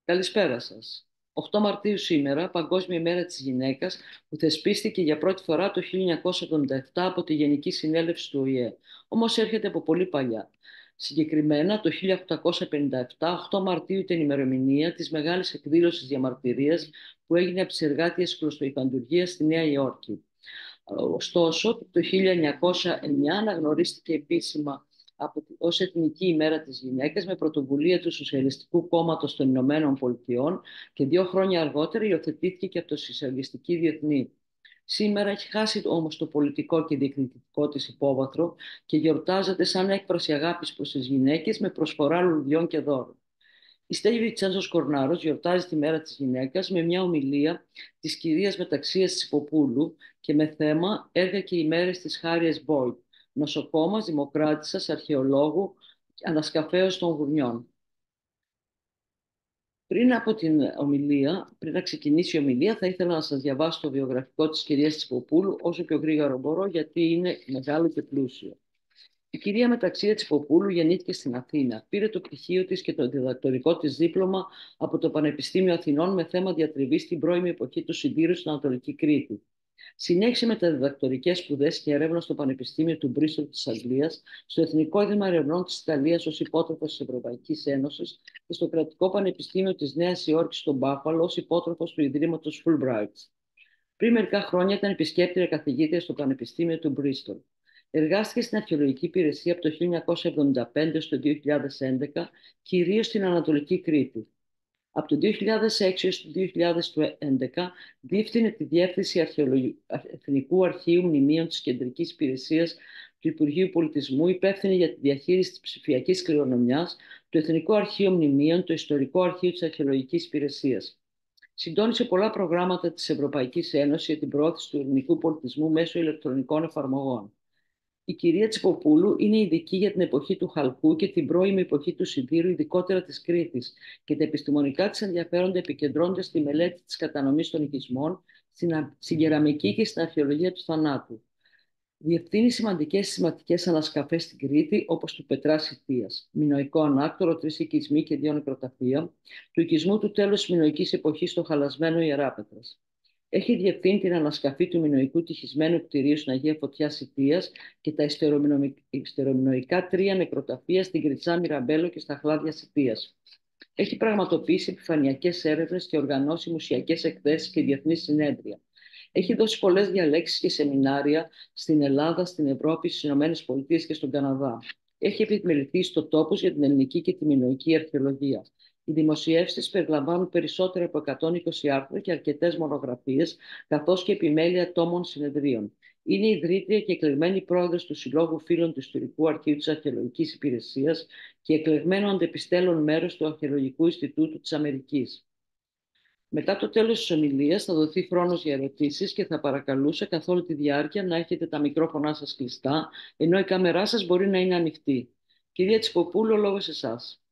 Καλησπέρα σας. 8 Μαρτίου σήμερα, Παγκόσμια ημέρα της γυναίκας, που θεσπίστηκε για πρώτη φορά το 1977 από τη Γενική Συνέλευση του ΟΗΕ. Όμως έρχεται από πολύ παλιά. Συγκεκριμένα, το 1857, 8 Μαρτίου ήταν η ημερομηνία της μεγάλης εκδήλωσης διαμαρτυρίας που έγινε από τις εργάτιες κλωστοϊφαντουργίας στη Νέα Υόρκη. Ωστόσο, το 1909 αναγνωρίστηκε επίσημα ως Εθνική ημέρα της γυναίκας με πρωτοβουλία του Σοσιαλιστικού Κόμματος των Ηνωμένων Πολιτειών και 2 χρόνια αργότερα υιοθετήθηκε και από το Σοσιαλιστική Διεθνή. Σήμερα έχει χάσει όμως το πολιτικό και διεκδικητικό της υπόβαθρο και γιορτάζεται σαν έκφραση αγάπης προς τις γυναίκες με προσφορά λουλουδιών και δώρων. Η Στέγη Βιτσέντζος Κορνάρος γιορτάζει τη Μέρα της Γυναίκας με μια ομιλία της κυρίας Μεταξίας Τσιποπούλου και με θέμα «Έργα και ημέρες της Χάριες Μπόιτ», νοσοκόμας, δημοκράτισσας, αρχαιολόγου, ανασκαφέως των γουρνιών. Πριν να ξεκινήσει η ομιλία, θα ήθελα να σας διαβάσω το βιογραφικό της κυρίας Τσιποπούλου όσο πιο γρήγορα μπορώ, γιατί είναι μεγάλο και πλούσιο. Η κυρία Μεταξία Τσιποπούλου γεννήθηκε στην Αθήνα. Πήρε το πτυχίο της και το διδακτορικό της δίπλωμα από το Πανεπιστήμιο Αθηνών με θέμα διατριβή στην πρώιμη εποχή του Συντήρου στην Ανατολική Κρήτη. Συνέχισε μεταδιδακτορικές σπουδές και έρευνα στο Πανεπιστήμιο του Μπρίστολ της Αγγλίας, στο Εθνικό Ίδρυμα Ερευνών της Ιταλίας ως υπότροφος της Ευρωπαϊκής Ένωσης και στο Κρατικό Πανεπιστήμιο της Νέας Υόρκης στο Μπάφαλο ως υπότροφος του Ιδρύματος Fulbright. Πριν μερικά χρόνια ήταν επισκέπτρια καθηγήτρια στο Πανεπιστήμιο του Μπρίστολ. Εργάστηκε στην αρχαιολογική υπηρεσία από το 1975 στο 2011, κυρίως στην Ανατολική Κρήτη. Από το 2006 έως το 2011 διεύθυνε τη Διεύθυνση Εθνικού Αρχείου Μνημείων της Κεντρικής Υπηρεσίας του Υπουργείου Πολιτισμού, υπεύθυνη για τη διαχείριση της ψηφιακής κληρονομιάς, το Εθνικό Αρχείο Μνημείων, το Ιστορικό Αρχείο της Αρχαιολογικής Υπηρεσίας. Συντόνισε πολλά προγράμματα της Ευρωπαϊκής Ένωσης για την προώθηση του ελληνικού πολιτισμού μέσω ηλεκτρονικών εφαρμογών. Η κυρία Τσιποπούλου είναι ειδική για την εποχή του Χαλκού και την πρώιμη εποχή του Σιδήρου, ειδικότερα της Κρήτης, και τα επιστημονικά της ενδιαφέροντα επικεντρώνονται στη μελέτη της κατανομής των οικισμών, στην κεραμική και στην αρχαιολογία του θανάτου. Διευθύνει σημαντικές συστηματικές ανασκαφές στην Κρήτη, όπως του Πετράς Ιτίας, μινωικό ανάκτορο, 3 οικισμοί και 2 νεκροταφεία, του οικισμού του τέλους της μινωικής εποχής στο χαλασμένο Ιεράπετρας. Έχει διευθύνει την ανασκαφή του μινωικού τυχισμένου κτηρίου στην Αγία Φωτιά Σιτίας και τα ιστερομινωικά 3 νεκροταφεία στην Κριτσά Μυραμπέλο και στα Χλάδια Σιτίας. Έχει πραγματοποιήσει επιφανειακές έρευνες και οργανώσει μουσιακές εκθέσεις και διεθνείς συνέδρια. Έχει δώσει πολλές διαλέξεις και σεμινάρια στην Ελλάδα, στην Ευρώπη, στις Ηνωμένες Πολιτείες και στον Καναδά. Έχει επιμεληθεί στο τόπους για την ελληνική και τη μινωική αρχαιολογία. Οι δημοσιεύσεις της περιλαμβάνουν περισσότερα από 120 άρθρα και αρκετές μονογραφίες, καθώς και επιμέλεια τόμων συνεδρίων. Είναι ιδρύτρια και εκλεγμένη πρόεδρος του Συλλόγου Φίλων του Ιστορικού Αρχείου της Αρχαιολογικής Υπηρεσίας και εκλεγμένο αντεπιστέλλον μέρος του Αρχαιολογικού Ινστιτούτου της Αμερικής. Μετά το τέλος της ομιλίας θα δοθεί χρόνος για ερωτήσεις και θα παρακαλούσα καθ' όλη τη διάρκεια να έχετε τα μικρόφωνά σας κλειστά, ενώ η κάμερά σας μπορεί να είναι ανοιχτή. Κυρία Τσιποπούλου, ο λόγος εσάς.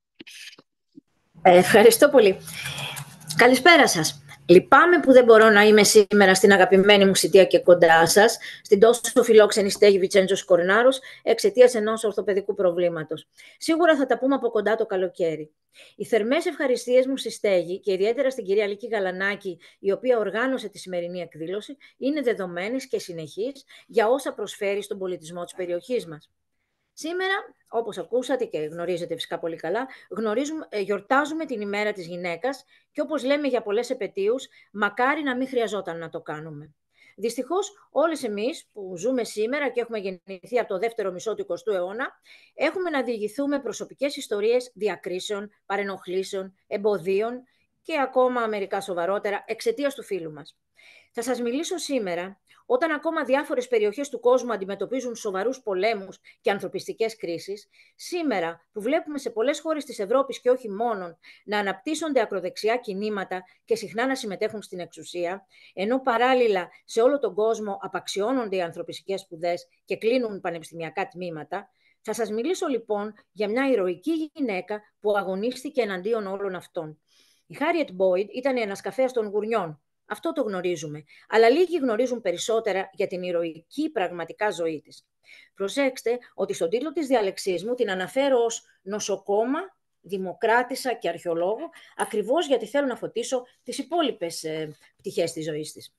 Ευχαριστώ πολύ. Καλησπέρα σας. Λυπάμαι που δεν μπορώ να είμαι σήμερα στην αγαπημένη μου Σιτία και κοντά σας, στην τόσο φιλόξενη Στέγη Βιτσέντζος Κορνάρος, εξαιτίας ενός ορθοπαιδικού προβλήματος. Σίγουρα θα τα πούμε από κοντά το καλοκαίρι. Οι θερμές ευχαριστίες μου στη Στέγη και ιδιαίτερα στην κυρία Λίκη Γαλανάκη, η οποία οργάνωσε τη σημερινή εκδήλωση, είναι δεδομένες και συνεχείς για όσα προσφέρει στον πολιτισμό της περιοχής μας. Σήμερα, όπως ακούσατε και γνωρίζετε φυσικά πολύ καλά, γιορτάζουμε την ημέρα της γυναίκας και όπως λέμε για πολλές επετείους, μακάρι να μην χρειαζόταν να το κάνουμε. Δυστυχώς, όλες εμείς που ζούμε σήμερα και έχουμε γεννηθεί από το δεύτερο μισό του 20ου αιώνα, έχουμε να διηγηθούμε προσωπικές ιστορίες διακρίσεων, παρενοχλήσεων, εμποδίων και ακόμα μερικά σοβαρότερα εξαιτίας του φύλου μας. Θα σας μιλήσω σήμερα όταν ακόμα διάφορες περιοχές του κόσμου αντιμετωπίζουν σοβαρούς πολέμους και ανθρωπιστικές κρίσεις, σήμερα που βλέπουμε σε πολλές χώρες της Ευρώπης και όχι μόνον να αναπτύσσονται ακροδεξιά κινήματα και συχνά να συμμετέχουν στην εξουσία, ενώ παράλληλα σε όλο τον κόσμο απαξιώνονται οι ανθρωπιστικές σπουδές και κλείνουν πανεπιστημιακά τμήματα, θα σας μιλήσω λοιπόν για μια ηρωική γυναίκα που αγωνίστηκε εναντίον όλων αυτών. Η Χάριετ Μπόιντ ήταν η ανασκαφέας των γουρνιών. Αυτό το γνωρίζουμε, αλλά λίγοι γνωρίζουν περισσότερα για την ηρωική πραγματικά ζωή της. Προσέξτε ότι στον τίτλο της διαλεξής μου την αναφέρω ως νοσοκόμα, δημοκράτησα και αρχαιολόγο, ακριβώς γιατί θέλω να φωτίσω τις υπόλοιπες πτυχές της ζωής της.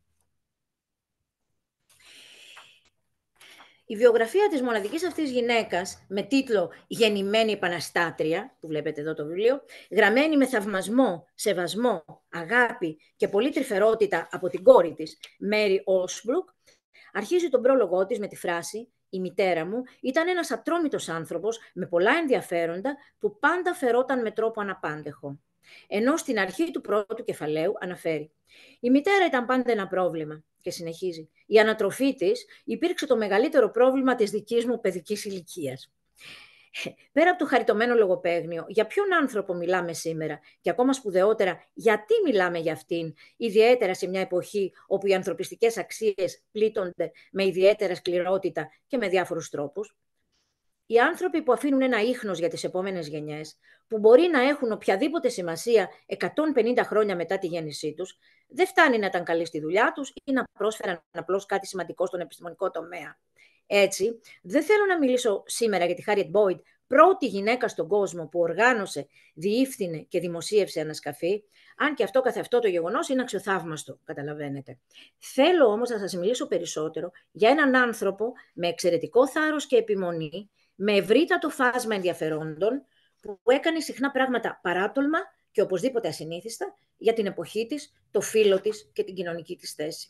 Η βιογραφία της μοναδικής αυτής γυναίκας, με τίτλο «Γεννημένη επαναστάτρια», που βλέπετε εδώ το βιβλίο, γραμμένη με θαυμασμό, σεβασμό, αγάπη και πολύ τρυφερότητα από την κόρη της, Μέρι Όλσμπρουκ, αρχίζει τον πρόλογό της με τη φράση «Η μητέρα μου ήταν ένας ατρόμητος άνθρωπος με πολλά ενδιαφέροντα που πάντα φερόταν με τρόπο αναπάντεχο». Ενώ στην αρχή του πρώτου κεφαλαίου αναφέρει «Η μητέρα ήταν πάντα ένα πρόβλημα». Και συνεχίζει «Η ανατροφή της υπήρξε το μεγαλύτερο πρόβλημα της δικής μου παιδικής ηλικίας». Πέρα από το χαριτωμένο λογοπαίγνιο, για ποιον άνθρωπο μιλάμε σήμερα και ακόμα σπουδαιότερα, γιατί μιλάμε για αυτήν, ιδιαίτερα σε μια εποχή όπου οι ανθρωπιστικές αξίες πλήττονται με ιδιαίτερα σκληρότητα και με διάφορους τρόπους. Οι άνθρωποι που αφήνουν ένα ίχνος για τις επόμενες γενιές, που μπορεί να έχουν οποιαδήποτε σημασία 150 χρόνια μετά τη γέννησή τους, δεν φτάνει να ήταν καλοί στη δουλειά τους ή να πρόσφεραν απλώς κάτι σημαντικό στον επιστημονικό τομέα. Έτσι, δεν θέλω να μιλήσω σήμερα για τη Χάριετ Μπόιντ, πρώτη γυναίκα στον κόσμο που οργάνωσε, διεύθυνε και δημοσίευσε ανασκαφή, αν και αυτό καθ' αυτό το γεγονός είναι αξιοθαύμαστο, καταλαβαίνετε. Θέλω όμως να σας μιλήσω περισσότερο για έναν άνθρωπο με εξαιρετικό θάρρος και επιμονή, με ευρύτατο φάσμα ενδιαφερόντων, που έκανε συχνά πράγματα παράτολμα και οπωσδήποτε ασυνήθιστα για την εποχή της, το φύλο της και την κοινωνική της θέση.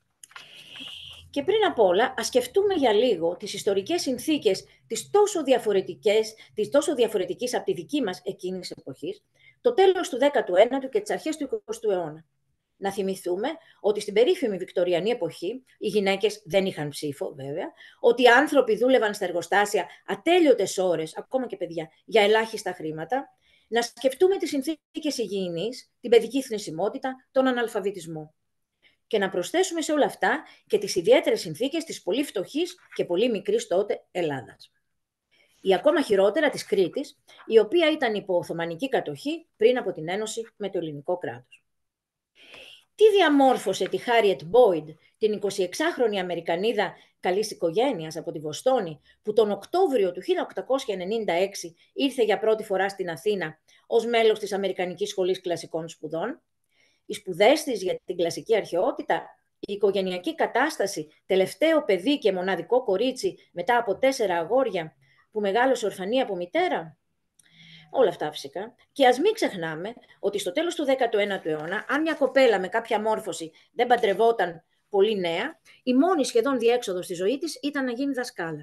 Και πριν απ' όλα, ας σκεφτούμε για λίγο τις ιστορικές συνθήκες της τόσο διαφορετικής από τη δική μας εκείνης εποχής, το τέλος του 19ου και τις αρχές του 20ου αιώνα. Να θυμηθούμε ότι στην περίφημη Βικτωριανή εποχή οι γυναίκες δεν είχαν ψήφο, βέβαια, ότι οι άνθρωποι δούλευαν στα εργοστάσια ατέλειωτες ώρες, ακόμα και παιδιά, για ελάχιστα χρήματα. Να σκεφτούμε τις συνθήκες υγιεινής, την παιδική θνησιμότητα, τον αναλφαβητισμό. Και να προσθέσουμε σε όλα αυτά και τις ιδιαίτερες συνθήκες της πολύ φτωχής και πολύ μικρής τότε Ελλάδας. Ή ακόμα χειρότερα της Κρήτης, η οποία ήταν υπό Οθωμανική κατοχή πριν από την ένωση με το ελληνικό κράτος. Τι διαμόρφωσε τη Χάριετ Μπόιντ, την 26χρονη Αμερικανίδα καλής οικογένειας από τη Βοστόνη, που τον Οκτώβριο του 1896 ήρθε για πρώτη φορά στην Αθήνα ως μέλος της Αμερικανικής Σχολής Κλασικών Σπουδών? Οι σπουδές της για την κλασική αρχαιότητα, η οικογενειακή κατάσταση, τελευταίο παιδί και μοναδικό κορίτσι μετά από 4 αγόρια που μεγάλωσε ορφανή από μητέρα? Όλα αυτά φυσικά. Και ας μην ξεχνάμε ότι στο τέλος του 19ου αιώνα, αν μια κοπέλα με κάποια μόρφωση δεν παντρευόταν πολύ νέα, η μόνη σχεδόν διέξοδος στη ζωή της ήταν να γίνει δασκάλα.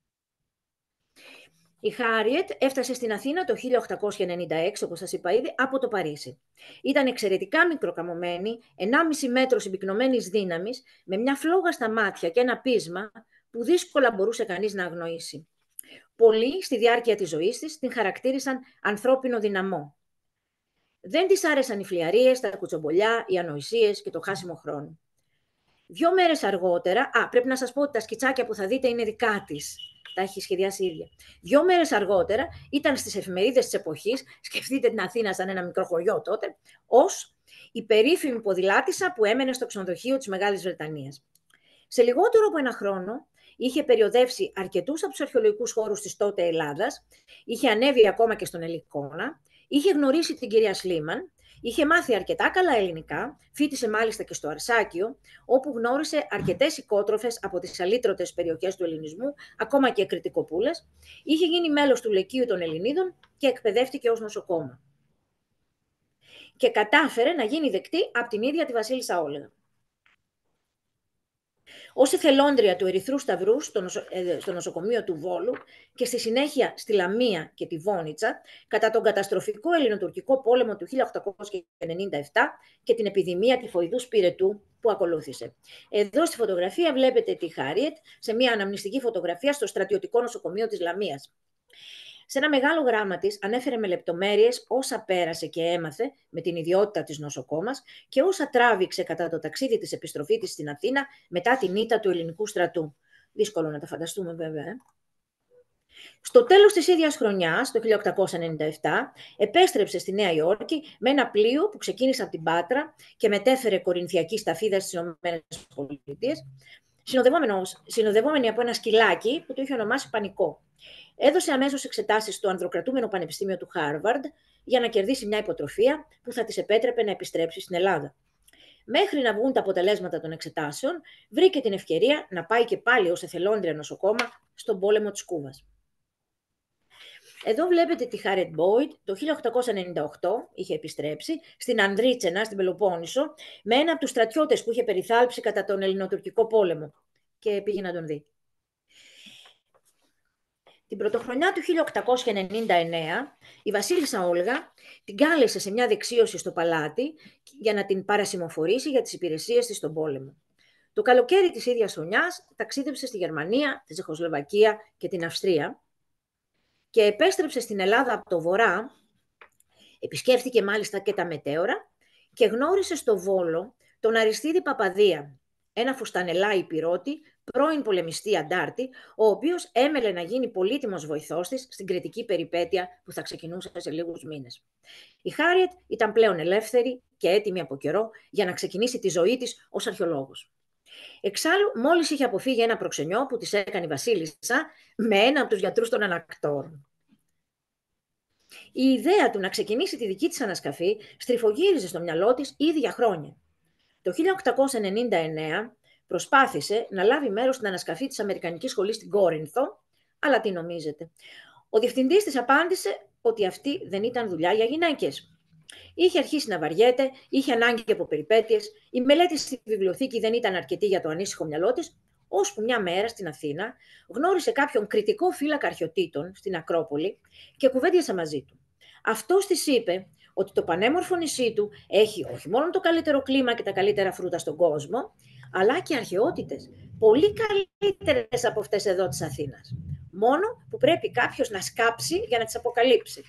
Η Χάριετ έφτασε στην Αθήνα το 1896, όπως σας είπα ήδη, από το Παρίσι. Ήταν εξαιρετικά μικροκαμωμένη, 1,5 μέτρο συμπυκνωμένης δύναμης, με μια φλόγα στα μάτια και ένα πείσμα που δύσκολα μπορούσε κανείς να αγνοήσει. Πολλοί στη διάρκεια της ζωής της την χαρακτήρισαν ανθρώπινο δυναμό. Δεν της άρεσαν οι φλιαρίες, τα κουτσομπολιά, οι ανοησίες και το χάσιμο χρόνου. 2 μέρες αργότερα, πρέπει να σας πω ότι τα σκιτσάκια που θα δείτε είναι δικά της. Τα έχει σχεδιάσει η ίδια. 2 μέρες αργότερα ήταν στις εφημερίδες της εποχής, σκεφτείτε την Αθήνα σαν ένα μικρό χωριό τότε, ως η περίφημη ποδηλάτισσα που έμενε στο ξενοδοχείο της Μεγάλης Βρετανίας. Σε λιγότερο από 1 χρόνο, είχε περιοδεύσει αρκετούς από τους αρχαιολογικούς χώρους της τότε Ελλάδας, είχε ανέβει ακόμα και στον Ελικόνα, είχε γνωρίσει την κυρία Σλίμαν, είχε μάθει αρκετά καλά ελληνικά, φοίτησε μάλιστα και στο Αρσάκιο, όπου γνώρισε αρκετές οικότροφες από τις αλήτρωτες περιοχές του ελληνισμού, ακόμα και κρητικοπούλες, είχε γίνει μέλος του Λυκείου των Ελληνίδων και εκπαιδεύτηκε ως νοσοκόμα. Και κατάφερε να γίνει δεκτή από την ίδια τη Βασίλισσα Όλγα. Ως εθελόντρια του Ερυθρού Σταυρού στο νοσοκομείο του Βόλου και στη συνέχεια στη Λαμία και τη Βόνιτσα, κατά τον καταστροφικό ελληνοτουρκικό πόλεμο του 1897 και την επιδημία τυφοειδούς πυρετού που ακολούθησε. Εδώ στη φωτογραφία βλέπετε τη Χάριετ σε μια αναμνηστική φωτογραφία στο στρατιωτικό νοσοκομείο της Λαμίας. Σε ένα μεγάλο γράμμα της ανέφερε με λεπτομέρειες όσα πέρασε και έμαθε με την ιδιότητα της νοσοκόμας και όσα τράβηξε κατά το ταξίδι της επιστροφής της στην Αθήνα μετά την ήττα του ελληνικού στρατού. Δύσκολο να τα φανταστούμε βέβαια. Στο τέλος της ίδιας χρονιάς, το 1897, επέστρεψε στη Νέα Υόρκη με ένα πλοίο που ξεκίνησε από την Πάτρα και μετέφερε κορινθιακή σταφίδα στις ΗΠΑ, συνοδευόμενη από ένα σκυλάκι που το είχε ονομάσει Πανικό. Έδωσε αμέσως εξετάσεις στο ανδροκρατούμενο Πανεπιστήμιο του Χάρβαρντ για να κερδίσει μια υποτροφία που θα της επέτρεπε να επιστρέψει στην Ελλάδα. Μέχρι να βγουν τα αποτελέσματα των εξετάσεων, βρήκε την ευκαιρία να πάει και πάλι ως εθελόντρια νοσοκόμα στον πόλεμο της Κούβας. Εδώ βλέπετε τη Χάρετ Μπόιντ, το 1898 είχε επιστρέψει στην Ανδρίτσενα, στην Πελοπόννησο, με ένα από τους στρατιώτες που είχε περιθάλψει κατά τον Ελληνοτουρκικό πόλεμο και πήγε να τον δει. Την πρωτοχρονιά του 1899, η βασίλισσα Όλγα την κάλεσε σε μια δεξίωση στο παλάτι για να την παρασημοφορήσει για τις υπηρεσίες της στον πόλεμο. Το καλοκαίρι της ίδιας χρονιάς ταξίδεψε στη Γερμανία, τη Τσεχοσλοβακία και την Αυστρία και επέστρεψε στην Ελλάδα από το βορρά, επισκέφθηκε μάλιστα και τα μετέωρα και γνώρισε στο Βόλο τον Αριστίδη Παπαδία, ένα φουστανελά υπηρώτη, πρώην πολεμιστή αντάρτη, ο οποίος έμελε να γίνει πολύτιμος βοηθός της στην κριτική περιπέτεια που θα ξεκινούσε σε λίγους μήνες. Η Χάριετ ήταν πλέον ελεύθερη και έτοιμη από καιρό για να ξεκινήσει τη ζωή της ως αρχαιολόγος. Εξάλλου, μόλις είχε αποφύγει ένα προξενιό που της έκανε η βασίλισσα με ένα από τους γιατρούς των ανακτόρων. Η ιδέα του να ξεκινήσει τη δική της ανασκαφή στριφογύριζε στο μυαλό της ήδη για χρόνια. Το 1899 προσπάθησε να λάβει μέρος στην ανασκαφή της Αμερικανικής σχολής στην Κόρινθο, αλλά τι νομίζετε? Ο διευθυντής της απάντησε ότι αυτή δεν ήταν δουλειά για γυναίκες. Είχε αρχίσει να βαριέται, είχε ανάγκη από περιπέτειες, η μελέτη στη βιβλιοθήκη δεν ήταν αρκετή για το ανήσυχο μυαλό της, ώσπου μια μέρα στην Αθήνα γνώρισε κάποιον κριτικό φύλακα αρχαιοτήτων στην Ακρόπολη και κουβέντιασε μαζί του. Αυτός της είπε ότι το πανέμορφο νησί του έχει όχι μόνο το καλύτερο κλίμα και τα καλύτερα φρούτα στον κόσμο, αλλά και αρχαιότητες πολύ καλύτερες από αυτές εδώ της Αθήνας. Μόνο που πρέπει κάποιος να σκάψει για να τις αποκαλύψει.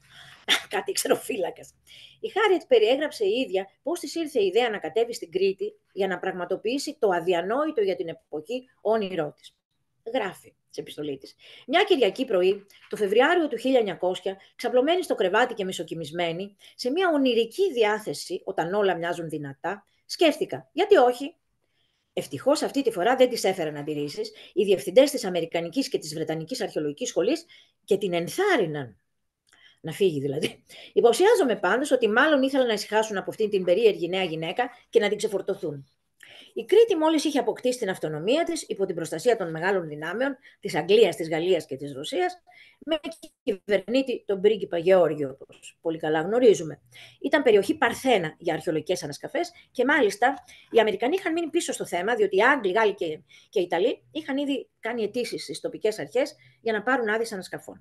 Κάτι ξεροφύλακας. Η Χάριετ περιέγραψε η ίδια πώς της ήρθε η ιδέα να κατέβει στην Κρήτη για να πραγματοποιήσει το αδιανόητο για την εποχή όνειρό της. Γράφει σε επιστολή της. Μια Κυριακή πρωί, το Φεβρουάριο του 1900, ξαπλωμένη στο κρεβάτι και μισοκοιμισμένη, σε μια ονειρική διάθεση όταν όλα μοιάζουν δυνατά, σκέφτηκα, γιατί όχι. Ευτυχώς αυτή τη φορά δεν της έφεραν αντιρρήσεις οι διευθυντές της Αμερικανικής και της Βρετανικής Αρχαιολογικής Σχολής και την ενθάρρυναν. Να φύγει δηλαδή. Υποψιάζομαι πάντως ότι μάλλον ήθελαν να ησυχάσουν από αυτήν την περίεργη νέα γυναίκα και να την ξεφορτωθούν. Η Κρήτη μόλις είχε αποκτήσει την αυτονομία της υπό την προστασία των μεγάλων δυνάμεων της Αγγλίας, της Γαλλίας και της Ρωσίας, με κυβερνήτη τον πρίγκιπα Γεώργιο, όπως πολύ καλά γνωρίζουμε. Ήταν περιοχή παρθένα για αρχαιολογικές ανασκαφές και μάλιστα οι Αμερικανοί είχαν μείνει πίσω στο θέμα, διότι οι Άγγλοι, Γάλλοι και οι Ιταλοί είχαν ήδη κάνει αιτήσεις στις τοπικές αρχές για να πάρουν άδειες ανασκαφών.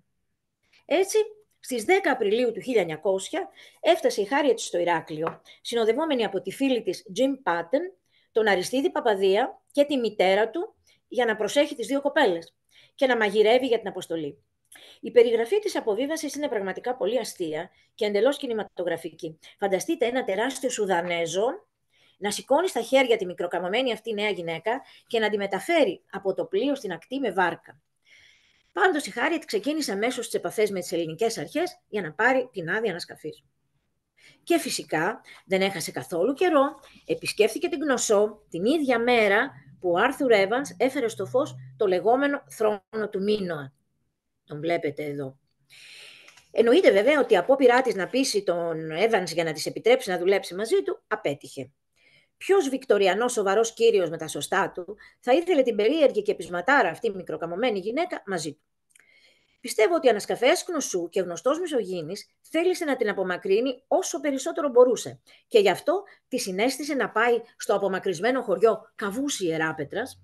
Έτσι, στις 10 Απριλίου του 1900 έφτασε η Χάριετ στο Ηράκλειο, συνοδευόμενη από τη φίλη της Jim Patton, τον Αριστίδη Παπαδία και τη μητέρα του για να προσέχει τις δύο κοπέλες και να μαγειρεύει για την αποστολή. Η περιγραφή της αποβίβασης είναι πραγματικά πολύ αστεία και εντελώς κινηματογραφική. Φανταστείτε ένα τεράστιο Σουδανέζο να σηκώνει στα χέρια τη μικροκαμωμένη αυτή νέα γυναίκα και να τη μεταφέρει από το πλοίο στην ακτή με βάρκα. Πάντως η Χάριετ ξεκίνησε αμέσως τις επαφές με τις ελληνικές αρχές για να πάρει την άδεια ανασκαφής. Και φυσικά δεν έχασε καθόλου καιρό, επισκέφθηκε την Κνωσό την ίδια μέρα που ο Άρθουρ Έβανς έφερε στο φως το λεγόμενο θρόνο του Μίνωα. Τον βλέπετε εδώ. Εννοείται βέβαια ότι η απόπειρά της να πείσει τον Έβανς για να της επιτρέψει να δουλέψει μαζί του απέτυχε. Ποιος Βικτοριανός σοβαρός κύριος με τα σωστά του θα ήθελε την περίεργη και πεισματάρα αυτή μικροκαμωμένη γυναίκα μαζί του. Πιστεύω ότι ο ανασκαφέας Κνωσού και γνωστός Μισογίνης θέλησε να την απομακρύνει όσο περισσότερο μπορούσε και γι' αυτό τη συνέστησε να πάει στο απομακρυσμένο χωριό Καβούση Ιεράπετρας,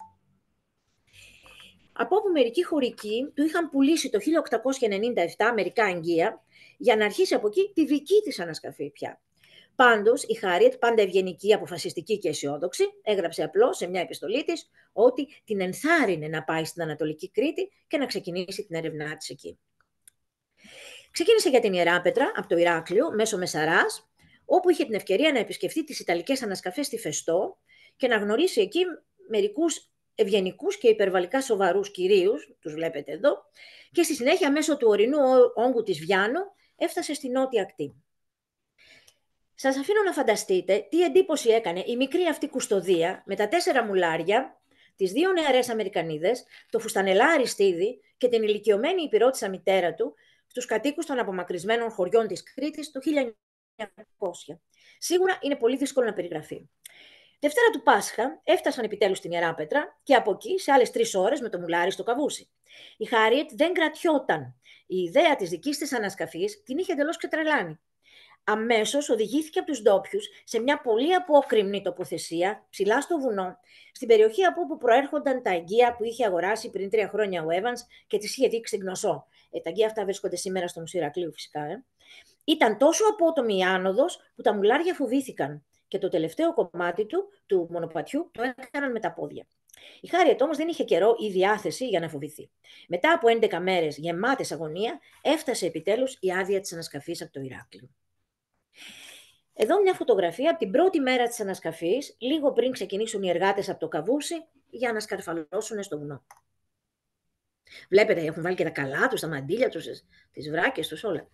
από όπου μερικοί χωρικοί του είχαν πουλήσει το 1897 μερικά αγγεία για να αρχίσει από εκεί τη δική της ανασκαφή πια. Πάντως, η Χάριετ, πάντα ευγενική, αποφασιστική και αισιόδοξη, έγραψε απλώς σε μια επιστολή της ότι την ενθάρρυνε να πάει στην Ανατολική Κρήτη και να ξεκινήσει την έρευνά της εκεί. Ξεκίνησε για την Ιεράπετρα από το Ηράκλειο μέσω Μεσαράς, όπου είχε την ευκαιρία να επισκεφτεί τις Ιταλικές ανασκαφές στη Φεστό και να γνωρίσει εκεί μερικούς ευγενικούς και υπερβαλλικά σοβαρούς κυρίους, τους βλέπετε εδώ, και στη συνέχεια μέσω του ορεινού όγκου της Βιάνου έφτασε στη νότια ακτή. Σας αφήνω να φανταστείτε τι εντύπωση έκανε η μικρή αυτή κουστοδία με τα 4 μουλάρια, τις δύο νεαρές Αμερικανίδες, το φουστανελάρι Στίδη και την ηλικιωμένη υπηρώτισσα μητέρα του, στους κατοίκους των απομακρυσμένων χωριών της Κρήτης το 1900. Σίγουρα είναι πολύ δύσκολο να περιγραφεί. Δευτέρα του Πάσχα έφτασαν επιτέλους στην Ιερά Πέτρα και από εκεί σε άλλες 3 ώρες με το μουλάρι στο καβούσι. Η Χάριετ δεν κρατιόταν. Η ιδέα της δικής της ανασκαφής την είχε εντελώς ξετρελάνει. Αμέσως οδηγήθηκε από τους ντόπιους σε μια πολύ απόκρημνη τοποθεσία, ψηλά στο βουνό, στην περιοχή από όπου προέρχονταν τα αγκία που είχε αγοράσει πριν 3 χρόνια ο Evans και τις είχε δείξει γνωσό. Τα αγκία αυτά βρίσκονται σήμερα στο Μουσείο Ηρακλείου, φυσικά. Ήταν τόσο απότομη η άνοδος που τα μουλάρια φοβήθηκαν και το τελευταίο κομμάτι του μονοπατιού το έκαναν με τα πόδια. Η Χάριετ όμως δεν είχε καιρό ή διάθεση για να φοβηθεί. Μετά από 11 μέρες γεμάτες αγωνία, έφτασε επιτέλους η άδεια της ανασκαφής από το Ηράκλειο. Εδώ μια φωτογραφία από την πρώτη μέρα της ανασκαφής, λίγο πριν ξεκινήσουν οι εργάτες από το καβούσι για να σκαρφαλώσουν στο βουνό. Βλέπετε, έχουν βάλει και τα καλά τους, τα μαντίλια τους, τις βράκες τους, όλα.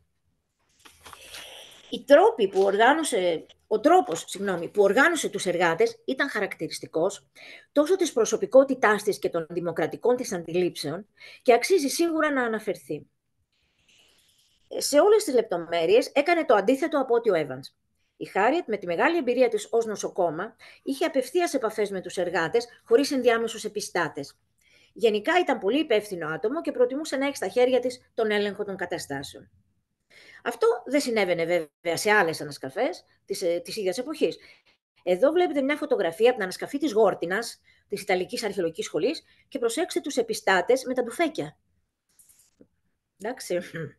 Ο τρόπος που οργάνωσε τους εργάτες ήταν χαρακτηριστικός τόσο της προσωπικότητάς της και των δημοκρατικών της αντιλήψεων και αξίζει σίγουρα να αναφερθεί. Σε όλες τις λεπτομέρειες έκανε το αντίθετο από ό,τι ο Evans. Η Χάριετ, με τη μεγάλη εμπειρία της ως νοσοκόμα, είχε απευθείας επαφές με τους εργάτες χωρίς ενδιάμεσους επιστάτες. Γενικά ήταν πολύ υπεύθυνο άτομο και προτιμούσε να έχει στα χέρια της τον έλεγχο των καταστάσεων. Αυτό δεν συνέβαινε βέβαια σε άλλες ανασκαφές της ίδιας εποχής. Εδώ βλέπετε μια φωτογραφία από την ανασκαφή της Γόρτινας, της Ιταλικής Αρχαιολογικής Σχολής, και προσέξτε τους επιστάτες με τα μπουφέκια. Εντάξει.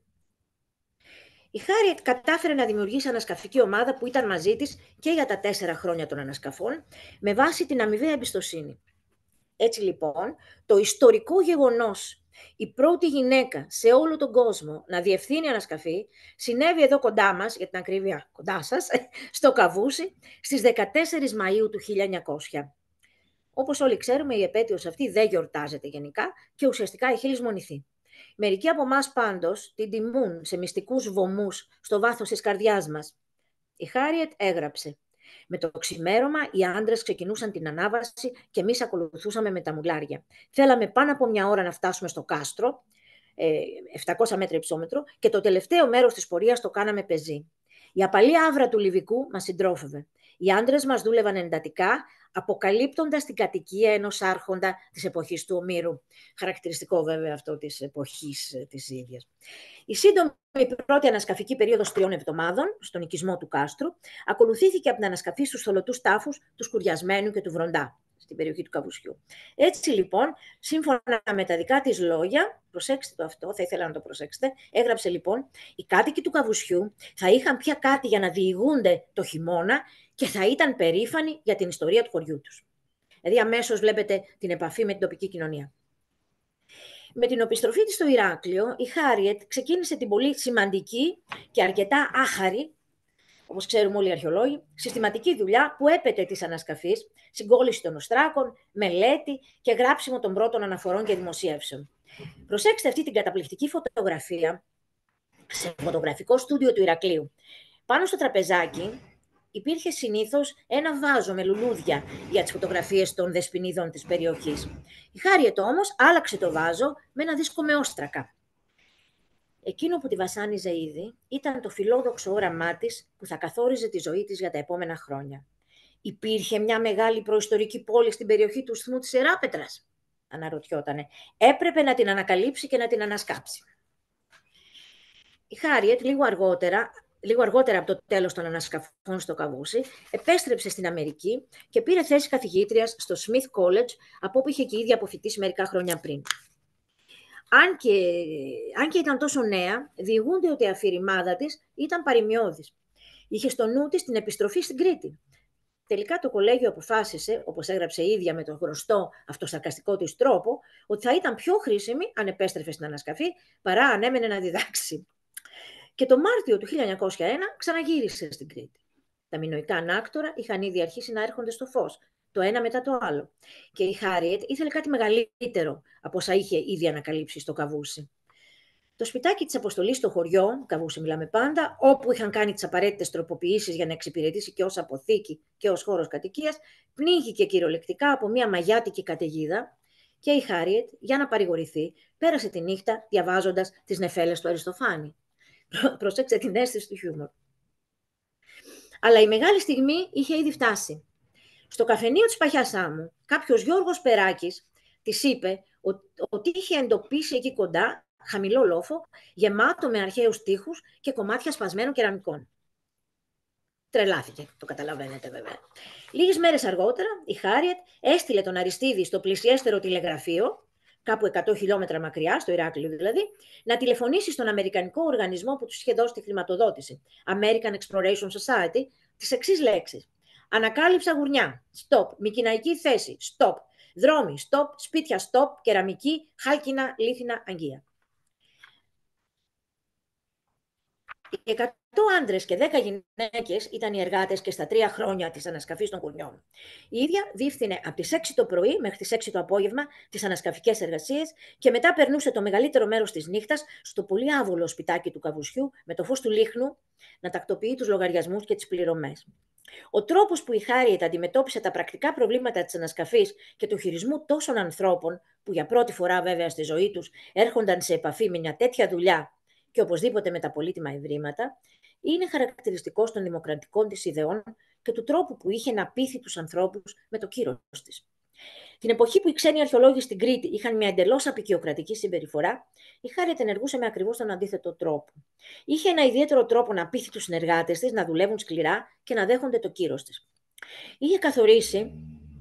Η Χάριετ κατάφερε να δημιουργήσει ανασκαφική ομάδα που ήταν μαζί της και για τα 4 χρόνια των ανασκαφών, με βάση την αμοιβαία εμπιστοσύνη. Έτσι λοιπόν, το ιστορικό γεγονός, η πρώτη γυναίκα σε όλο τον κόσμο να διευθύνει ανασκαφή, συνέβη εδώ κοντά μας, για την ακρίβεια κοντά σας, στο Καβούσι, στις 14 Μαΐου του 1900. Όπως όλοι ξέρουμε, η επέτειος αυτή δεν γιορτάζεται γενικά και ουσιαστικά έχει λησμονηθεί. Μερικοί από εμάς πάντως την τιμούν σε μυστικούς βωμούς στο βάθος της καρδιάς μας. Η Χάριετ έγραψε: «Με το ξημέρωμα οι άντρες ξεκινούσαν την ανάβαση και εμείς ακολουθούσαμε με τα μουλάρια. Θέλαμε πάνω από 1 ώρα να φτάσουμε στο κάστρο, 700 μέτρα υψόμετρο, και το τελευταίο μέρος της πορείας το κάναμε πεζή. Η απαλή άβρα του Λιβικού μας συντρόφευε. Οι άντρες μας δούλευαν εντατικά, αποκαλύπτοντας την κατοικία ενός άρχοντα της εποχής του Ομήρου». Χαρακτηριστικό βέβαια αυτό της εποχής της ίδιας. Η σύντομη πρώτη ανασκαφική περίοδος 3 εβδομάδων, στον οικισμό του κάστρου, ακολουθήθηκε από την ανασκαφή στους θολωτούς τάφους του Σκουριασμένου και του Βροντά, στην περιοχή του Καβουσιού. Έτσι λοιπόν, σύμφωνα με τα δικά της λόγια, προσέξτε το αυτό, θα ήθελα να το προσέξετε, έγραψε λοιπόν: «Οι κάτοικοι του Καβουσιού θα είχαν πια κάτι για να διηγούνται το χειμώνα και θα ήταν περήφανοι για την ιστορία του χωριού τους». Δηλαδή αμέσως βλέπετε την επαφή με την τοπική κοινωνία. Με την επιστροφή της στο Ηράκλειο, η Χάριετ ξεκίνησε την πολύ σημαντική και αρκετά άχαρη, όπως ξέρουμε όλοι οι αρχαιολόγοι, συστηματική δουλειά που έπεται της ανασκαφής, συγκόλληση των οστράκων, μελέτη και γράψιμο των πρώτων αναφορών και δημοσίευσεων. Προσέξτε αυτή την καταπληκτική φωτογραφία σε φωτογραφικό στούντιο του Ηρακλείου. Πάνω στο τραπεζάκι υπήρχε συνήθως ένα βάζο με λουλούδια για τις φωτογραφίες των δεσποινίδων της περιοχής. Η Χάριετ όμως άλλαξε το βάζο με ένα δίσκο με όστρακα. Εκείνο που τη βασάνιζε ήδη ήταν το φιλόδοξο όραμά της που θα καθόριζε τη ζωή της για τα επόμενα χρόνια. «Υπήρχε μια μεγάλη προϊστορική πόλη στην περιοχή του Σθμού της Ιεράπετρας», αναρωτιότανε. «Έπρεπε να την ανακαλύψει και να την ανασκάψει». Η Χάριετ λίγο αργότερα από το τέλος των ανασκαφών στο Καβούσι, επέστρεψε στην Αμερική και πήρε θέση καθηγήτριας στο Smith College, από όπου είχε και η ίδια αποφοιτήσει μερικά χρόνια πριν. Αν και ήταν τόσο νέα, διηγούνται ότι η αφηρημάδα της ήταν παροιμιώδης. Είχε στο νου της την επιστροφή στην Κρήτη. Τελικά το κολέγιο αποφάσισε, όπως έγραψε η ίδια με τον γνωστό αυτοσαρκαστικό της τρόπο, ότι θα ήταν πιο χρήσιμη αν επέστρεφε στην ανασκαφή παρά αν έμενε να διδάξει. Και το Μάρτιο του 1901 ξαναγύρισε στην Κρήτη. Τα μινωικά ανάκτορα είχαν ήδη αρχίσει να έρχονται στο φως, το ένα μετά το άλλο. Και η Χάριετ ήθελε κάτι μεγαλύτερο από όσα είχε ήδη ανακαλύψει στο Καβούσι. Το σπιτάκι της αποστολής στο χωριό, Καβούση μιλάμε πάντα, όπου είχαν κάνει τις απαραίτητες τροποποιήσεις για να εξυπηρετήσει και ως αποθήκη και ως χώρος κατοικίας, πνίγηκε κυριολεκτικά από μια μαγιάτικη καταιγίδα και η Χάριετ, για να παρηγορηθεί, πέρασε τη νύχτα διαβάζοντας τις νεφέλες του Αριστοφάνη. Προσέξτε την αίσθηση του χιούμορ. Αλλά η μεγάλη στιγμή είχε ήδη φτάσει. Στο καφενείο της Παχιάς Άμμου, κάποιος Γιώργος Περάκης της είπε ότι είχε εντοπίσει εκεί κοντά χαμηλό λόφο, γεμάτο με αρχαίους τοίχους και κομμάτια σπασμένων κεραμικών. Τρελάθηκε, το καταλαβαίνετε βέβαια. Λίγες μέρες αργότερα, η Χάριετ έστειλε τον Αριστίδη στο πλησιέστερο τηλεγραφείο, κάπου 100 χιλιόμετρα μακριά, στο Ηράκλειο δηλαδή, να τηλεφωνήσει στον αμερικανικό οργανισμό που τους είχε δώσει τη χρηματοδότηση, American Exploration Society, τις εξής λέξεις. Ανακάλυψα γουρνιά, stop. Μικηναϊκή θέση, stop. Δρόμοι, stop. Σπίτια, stop. Κεραμική, χάλκινα, λίθινα, αγγεία. Οι 100 άντρες και 10 γυναίκες ήταν οι εργάτες και στα 3 χρόνια της ανασκαφής των γουρνιών. Η ίδια διεύθυνε από τις 6 το πρωί μέχρι τις 6 το απόγευμα τις ανασκαφικές εργασίες και μετά περνούσε το μεγαλύτερο μέρος της νύχτας στο πολύ άβολο σπιτάκι του Καβουσιού με το φως του λίχνου να τακτοποιεί τους λογαριασμούς και τις πληρωμές. Ο τρόπος που η Χάριετ αντιμετώπισε τα πρακτικά προβλήματα της ανασκαφής και του χειρισμού τόσων ανθρώπων, που για πρώτη φορά βέβαια στη ζωή τους έρχονταν σε επαφή με μια τέτοια δουλειά και οπωσδήποτε με τα πολύτιμα ευρήματα, είναι χαρακτηριστικός των δημοκρατικών της ιδεών και του τρόπου που είχε να πείθει τους ανθρώπους με το κύρος της. Την εποχή που οι ξένοι αρχαιολόγοι στην Κρήτη είχαν μια εντελώς απεικιοκρατική συμπεριφορά, η Χάριετ ενεργούσε με ακριβώς τον αντίθετο τρόπο. Είχε ένα ιδιαίτερο τρόπο να πείθει τους συνεργάτες της να δουλεύουν σκληρά και να δέχονται το κύρος της. Είχε καθορίσει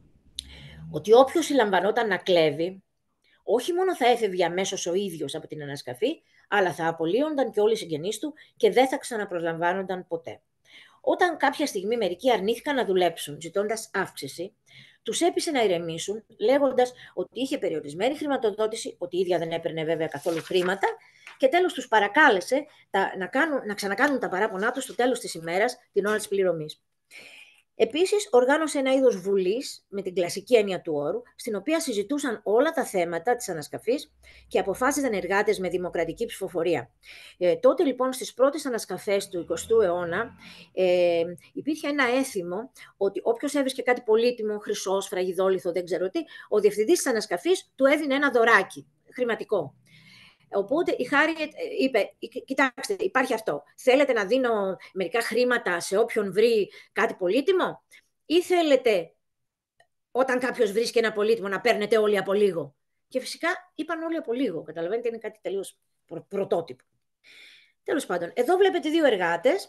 ότι όποιος συλλαμβανόταν να κλέβει, όχι μόνο θα έφευγε αμέσως ο ίδιος από την ανασκαφή, αλλά θα απολύονταν και όλοι οι συγγενείς του και δεν θα ξαναπροσλαμβάνονταν ποτέ. Όταν κάποια στιγμή μερικοί αρνήθηκαν να δουλέψουν, ζητώντας αύξηση, τους έπεισε να ηρεμήσουν, λέγοντας ότι είχε περιορισμένη χρηματοδότηση, ότι η ίδια δεν έπαιρνε βέβαια καθόλου χρήματα, και τέλος τους παρακάλεσε να ξανακάνουν τα παράπονά τους στο τέλος της ημέρας, την ώρα της πληρωμής. Επίσης, οργάνωσε ένα είδος βουλής, με την κλασική έννοια του όρου, στην οποία συζητούσαν όλα τα θέματα της ανασκαφής και αποφάσιζαν εργάτες με δημοκρατική ψηφοφορία. Τότε λοιπόν στις πρώτες ανασκαφές του 20ου αιώνα υπήρχε ένα έθιμο ότι όποιος έβρισκε κάτι πολύτιμο, χρυσό, σφραγιδόλιθο, δεν ξέρω τι, ο διευθυντής της ανασκαφής του έδινε ένα δωράκι χρηματικό. Οπότε η Χάριετ είπε, κοιτάξτε, υπάρχει αυτό. Θέλετε να δίνω μερικά χρήματα σε όποιον βρει κάτι πολύτιμο, ή θέλετε όταν κάποιος βρίσκει ένα πολύτιμο να παίρνετε όλοι από λίγο? Και φυσικά είπαν όλοι από λίγο. Καταλαβαίνετε, είναι κάτι τελείως πρωτότυπο. Τέλος πάντων, εδώ βλέπετε δύο εργάτες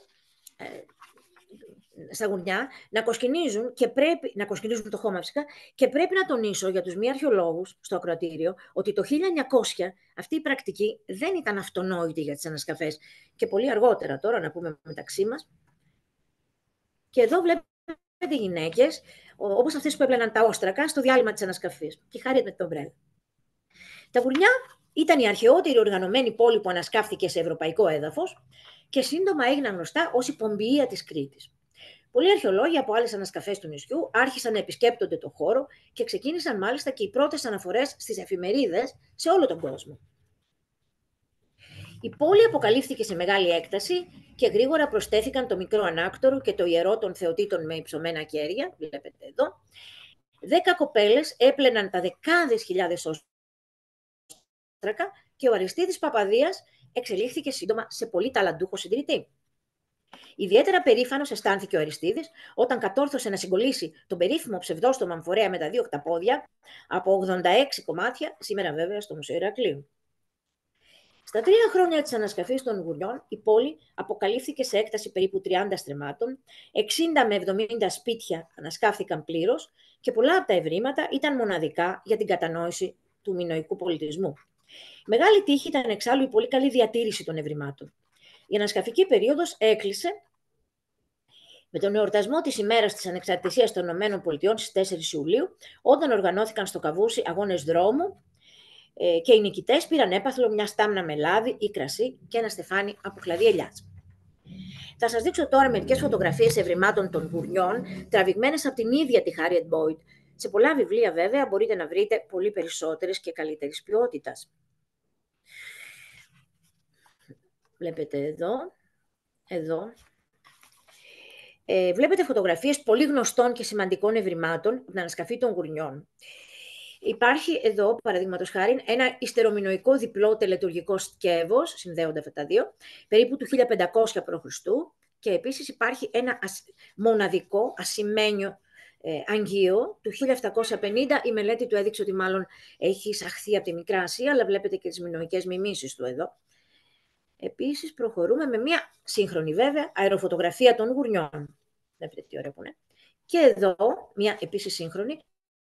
στα γουρνιά να κοσκινίζουν το χώμα φυσικά, και πρέπει να τονίσω για τους μη αρχαιολόγους στο ακροατήριο ότι το 1900 αυτή η πρακτική δεν ήταν αυτονόητη για τις ανασκαφές, και πολύ αργότερα τώρα, να πούμε μεταξύ μας. Και εδώ βλέπετε γυναίκες όπως αυτές που έπλαιναν τα όστρακα στο διάλειμμα της ανασκαφής, και Χάριετ με τον Μπρέλ. Τα γουρνιά ήταν η αρχαιότερη οργανωμένη πόλη που ανασκάφθηκε σε ευρωπαϊκό έδαφος και σύντομα έγιναν γνωστά ως η Πομπιεία της Κρήτης. Πολλοί αρχαιολόγοι από άλλες ανασκαφές του νησιού άρχισαν να επισκέπτονται το χώρο και ξεκίνησαν μάλιστα και οι πρώτες αναφορές στις εφημερίδες σε όλο τον κόσμο. Η πόλη αποκαλύφθηκε σε μεγάλη έκταση και γρήγορα προσθέθηκαν το μικρό ανάκτορο και το ιερό των θεοτήτων με υψωμένα κέρια, βλέπετε εδώ. 10 κοπέλες έπλαιναν τα δεκάδες χιλιάδες όστρακα και ο Αριστίδης Παπαδίας εξελίχθηκε σύντομα σε πολύ ταλαντούχο συντηρητή. Ιδιαίτερα περήφανος αισθάνθηκε ο Αριστίδης όταν κατόρθωσε να συγκολλήσει τον περίφημο ψευδόστομο αμφορέα με τα 2 οκταπόδια από 86 κομμάτια, σήμερα βέβαια στο Μουσείο Ηρακλείου. Στα 3 χρόνια της ανασκαφής των γουρνιών, η πόλη αποκαλύφθηκε σε έκταση περίπου 30 στρεμμάτων, 60 με 70 σπίτια ανασκάφθηκαν πλήρως και πολλά από τα ευρήματα ήταν μοναδικά για την κατανόηση του μινωικού πολιτισμού. Μεγάλη τύχη ήταν εξάλλου η πολύ καλή διατήρηση των ευρημάτων. Η ανασκαφική περίοδος έκλεισε με τον εορτασμό της ημέρας της ανεξαρτησίας των ΗΠΑ στις 4 Ιουλίου, όταν οργανώθηκαν στο Καβούσι αγώνες δρόμου και οι νικητές πήραν έπαθλο μια στάμνα με λάδι ή κρασί και ένα στεφάνι από χλαδί ελιάς. Θα σας δείξω τώρα μερικές φωτογραφίες ευρημάτων των γουρνιών, τραβηγμένες από την ίδια τη Χάριετ Μπόιντ. Σε πολλά βιβλία βέβαια μπορείτε να βρείτε πολύ περισσότερες και καλύτερης ποιότητας. Βλέπετε εδώ. Βλέπετε φωτογραφίες πολύ γνωστών και σημαντικών ευρημάτων από την ανασκαφή των γουρνιών. Υπάρχει εδώ, παραδείγματος χάριν, ένα ιστερομινοϊκό διπλό τελετουργικό σκεύος, συνδέονται αυτά τα δύο, περίπου του 1500 π.Χ. Και επίσης υπάρχει ένα μοναδικό ασημένιο αγγείο του 1750. Η μελέτη του έδειξε ότι μάλλον έχει εισαχθεί από τη Μικρά Ασία, αλλά βλέπετε και τις μινωικές μιμήσεις του εδώ. Επίσης προχωρούμε με μια σύγχρονη βέβαια αεροφωτογραφία των γουρνιών. Βλέπετε τι ωραία που είναι. Και εδώ μια επίσης σύγχρονη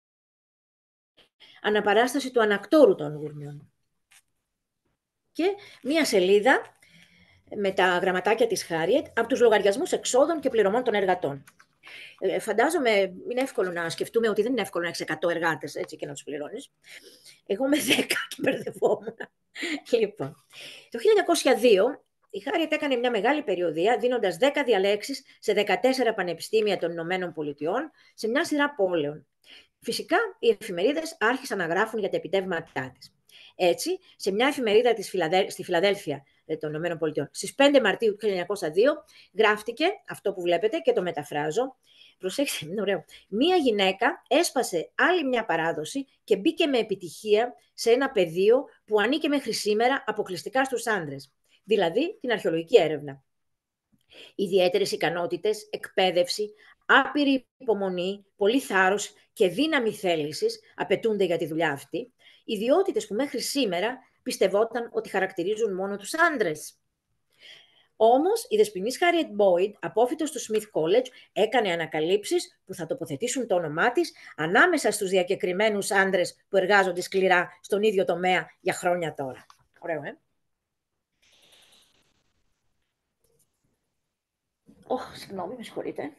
αναπαράσταση του ανακτόρου των γουρνιών. Και μια σελίδα με τα γραμματάκια της Χάριετ από τους λογαριασμούς εξόδων και πληρωμών των εργατών. Φαντάζομαι είναι εύκολο να σκεφτούμε ότι δεν είναι εύκολο να έχεις 100 εργάτες έτσι, και να τους πληρώνεις. Εγώ με 10 και μπερδευόμουν. Λοιπόν, το 1902 η Χάριετ έκανε μια μεγάλη περιοδεία δίνοντας 10 διαλέξεις σε 14 πανεπιστήμια των Ηνωμένων Πολιτειών σε μια σειρά πόλεων. Φυσικά, οι εφημερίδες άρχισαν να γράφουν για τα επιτεύγματά της. Έτσι, σε μια εφημερίδα στη Φιλαδέλφια των Ηνωμένων Πολιτειών, στις 5 Μαρτίου του 1902, γράφτηκε αυτό που βλέπετε και το μεταφράζω. Προσέξτε, είναι ωραίο. Μία γυναίκα έσπασε άλλη μια παράδοση και μπήκε με επιτυχία σε ένα πεδίο που ανήκε μέχρι σήμερα αποκλειστικά στους άντρες, δηλαδή την αρχαιολογική έρευνα. Ιδιαίτερες ικανότητες, εκπαίδευση, άπειρη υπομονή, πολύ θάρρος και δύναμη θέλησης απαιτούνται για τη δουλειά αυτή, ιδιότητες που μέχρι σήμερα πιστευόταν ότι χαρακτηρίζουν μόνο τους άντρες. Όμως, η δεσποινής Χάριετ Μπόιντ, απόφοιτος του Smith College, έκανε ανακαλύψεις που θα τοποθετήσουν το όνομά της ανάμεσα στους διακεκριμένους άντρες που εργάζονται σκληρά στον ίδιο τομέα για χρόνια τώρα. Ωραίο, συγγνώμη, με συγχωρείτε.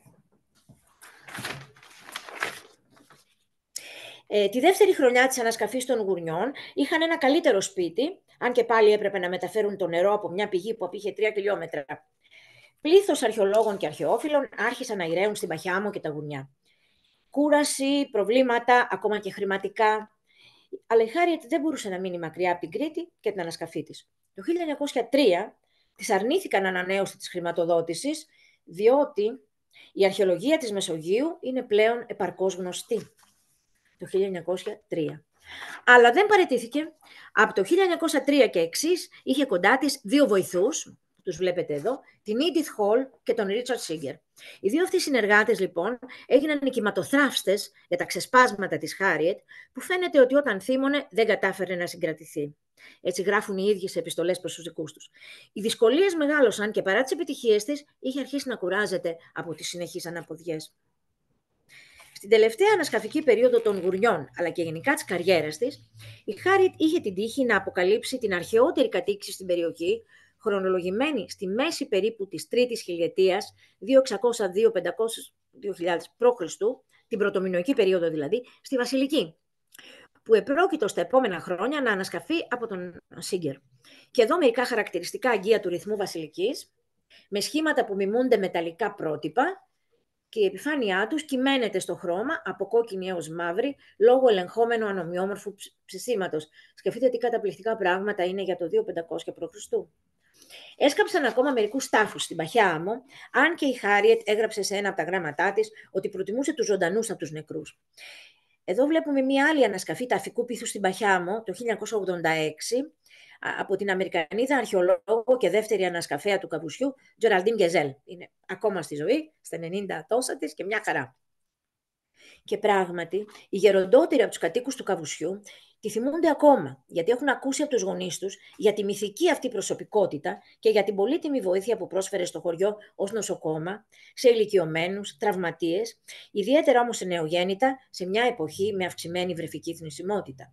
Τη δεύτερη χρονιά της ανασκαφής των γουρνιών είχαν ένα καλύτερο σπίτι, αν και πάλι έπρεπε να μεταφέρουν το νερό από μια πηγή που απήχε 3 χιλιόμετρα. Πλήθος αρχαιολόγων και αρχαιόφιλων άρχισαν να ειραίουν στην Παχιάμο και τα γουρνιά. Κούραση, προβλήματα, ακόμα και χρηματικά. Αλλά η Χάριετ δεν μπορούσε να μείνει μακριά από την Κρήτη και την ανασκαφή της. Το 1903 της αρνήθηκαν ανανέωση της χρηματοδότησης, διότι η αρχαιολογία της Μεσογείου είναι πλέον επαρκώς γνωστή. Το 1903. Αλλά δεν παραιτήθηκε. Από το 1903 και εξής είχε κοντά της 2 βοηθούς, τους βλέπετε εδώ, την Edith Hall και τον Richard Singer. Οι 2 αυτοί συνεργάτες λοιπόν έγιναν οι κυματοθράφστες για τα ξεσπάσματα της Χάριετ, που φαίνεται ότι όταν θύμωνε δεν κατάφερε να συγκρατηθεί. Έτσι γράφουν οι ίδιοι σε επιστολές προς τους δικούς τους. Οι δυσκολίες μεγάλωσαν και παρά τις επιτυχίες της είχε αρχίσει να κουράζεται από τις συνεχείς αναποδιές. Στην τελευταία ανασκαφική περίοδο των γουρνιών, αλλά και γενικά της καριέρας της, η Χάριετ είχε την τύχη να αποκαλύψει την αρχαιότερη κατοίκηση στην περιοχή, χρονολογημένη στη μέση περίπου της 3ης χιλιετίας, 2600-2500 π.Χ., την πρωτομινωική περίοδο δηλαδή, στη Βασιλική, που επρόκειτο στα επόμενα χρόνια να ανασκαφεί από τον Σίγκερ. Και εδώ μερικά χαρακτηριστικά αγγεία του ρυθμού Βασιλικής, με σχήματα που μιμούνται μεταλλικά πρότυπα, και η επιφάνειά τους κυμαίνεται στο χρώμα από κόκκινη έως μαύρη λόγω ελεγχόμενου ανομοιόμορφου ψησίματος. Σκεφτείτε τι καταπληκτικά πράγματα είναι για το 2500 π.Χ. Έσκαψαν ακόμα μερικούς τάφους στην Παχιά Άμμο, αν και η Χάριετ έγραψε σε ένα από τα γράμματά της ότι προτιμούσε τους ζωντανούς από τους νεκρούς. Εδώ βλέπουμε μια άλλη ανασκαφή ταφικού πίθου στην Παχιά Άμμο το 1986, από την Αμερικανίδα αρχαιολόγο και δεύτερη ανασκαφέα του Καβουσιού, Τζεραλντίν Γκεζέλ. Είναι ακόμα στη ζωή, στα 90 τόσα της και μια χαρά. Και πράγματι, οι γεροντότεροι από τους κατοίκους του Καβουσιού τη θυμούνται ακόμα, γιατί έχουν ακούσει από τους γονείς τους για τη μυθική αυτή προσωπικότητα και για την πολύτιμη βοήθεια που πρόσφερε στο χωριό ως νοσοκόμα, σε ηλικιωμένους, τραυματίες, ιδιαίτερα όμως σε νεογέννητα, σε μια εποχή με αυξημένη βρεφική θνησιμότητα.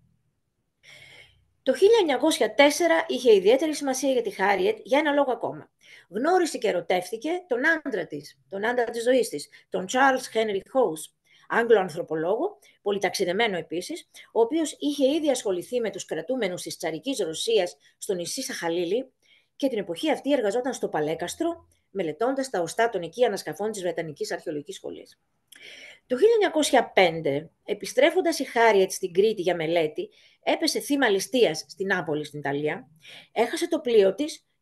Το 1904 είχε ιδιαίτερη σημασία για τη Χάριετ για ένα λόγο ακόμα. Γνώρισε και ερωτεύτηκε τον άντρα της, τον άντρα της ζωής της, τον Charles Henry House, Άγγλο ανθρωπολόγο, πολυταξιδεμένο επίσης, ο οποίος είχε ήδη ασχοληθεί με τους κρατούμενους της τσαρικής Ρωσίας στο νησί Σαχαλίλη και την εποχή αυτή εργαζόταν στο Παλέκαστρο, μελετώντας τα οστά των εκεί ανασκαφών της Βρετανικής Αρχαιολογικής Σχολής. Το 1905, επιστρέφοντας η Χάριετ στην Κρήτη για μελέτη, έπεσε θύμα ληστείας στην Νάπολη, στην Ιταλία, έχασε το πλοίο της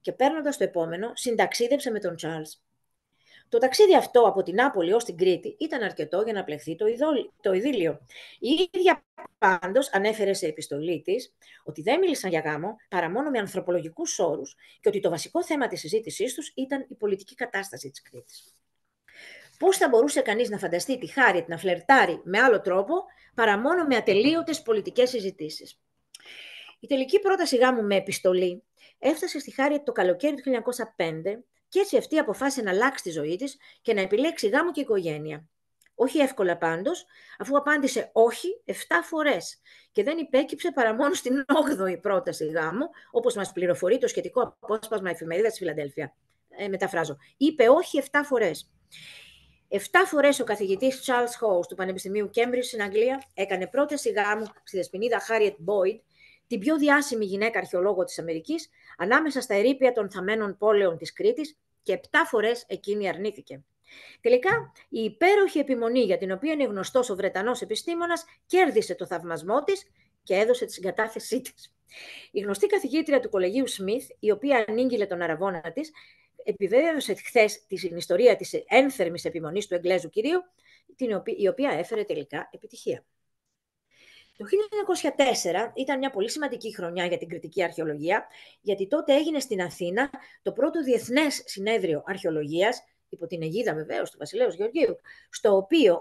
και παίρνοντας το επόμενο, συνταξίδεψε με τον Τσάρλς. Το ταξίδι αυτό από την Νάπολη ως την Κρήτη ήταν αρκετό για να πλεχθεί το ειδήλιο. Η ίδια πάντως ανέφερε σε επιστολή της ότι δεν μίλησαν για γάμο παρά μόνο με ανθρωπολογικούς όρους και ότι το βασικό θέμα της συζήτησής τους ήταν η πολιτική κατάσταση της Κρήτης. Πώς θα μπορούσε κανείς να φανταστεί τη Χάριετ να φλερτάρει με άλλο τρόπο παρά μόνο με ατελείωτες πολιτικές συζητήσεις. Η τελική πρόταση γάμου με επιστολή έφτασε στη Χάριετ το καλοκαίρι του 1905 και έτσι αυτή αποφάσισε να αλλάξει τη ζωή της και να επιλέξει γάμο και οικογένεια. Όχι εύκολα πάντως, αφού απάντησε όχι 7 φορές και δεν υπέκυψε παρά μόνο στην 8η πρόταση γάμου, όπως μας πληροφορεί το σχετικό απόσπασμα εφημερίδα της Φιλαδέλφια. Μεταφράζω. Είπε όχι 7 φορές. 7 φορές ο καθηγητής Charles Howes του Πανεπιστημίου Cambridge στην Αγγλία έκανε πρόταση γάμου στη δεσποινίδα Harriet Boyd, την πιο διάσημη γυναίκα αρχαιολόγο της Αμερικής, ανάμεσα στα ερείπια των θαμμένων πόλεων της Κρήτης και 7 φορές εκείνη αρνήθηκε. Τελικά, η υπέροχη επιμονή για την οποία είναι γνωστός ο Βρετανός επιστήμονας κέρδισε το θαυμασμό της και έδωσε τη συγκατάθεσή της. Η γνωστή καθηγήτρια του κολεγίου Σμιθ, η οποία ανήγγειλε τον αραβώνα της, επιβεβαίωσε χθες την ιστορία της ένθερμης επιμονής του Εγγλέζου κυρίου, η οποία έφερε τελικά επιτυχία. Το 1904 ήταν μια πολύ σημαντική χρονιά για την κρητική αρχαιολογία, γιατί τότε έγινε στην Αθήνα το πρώτο διεθνές συνέδριο αρχαιολογίας, υπό την αιγίδα βεβαίως του Βασιλέως Γεωργίου, στο οποίο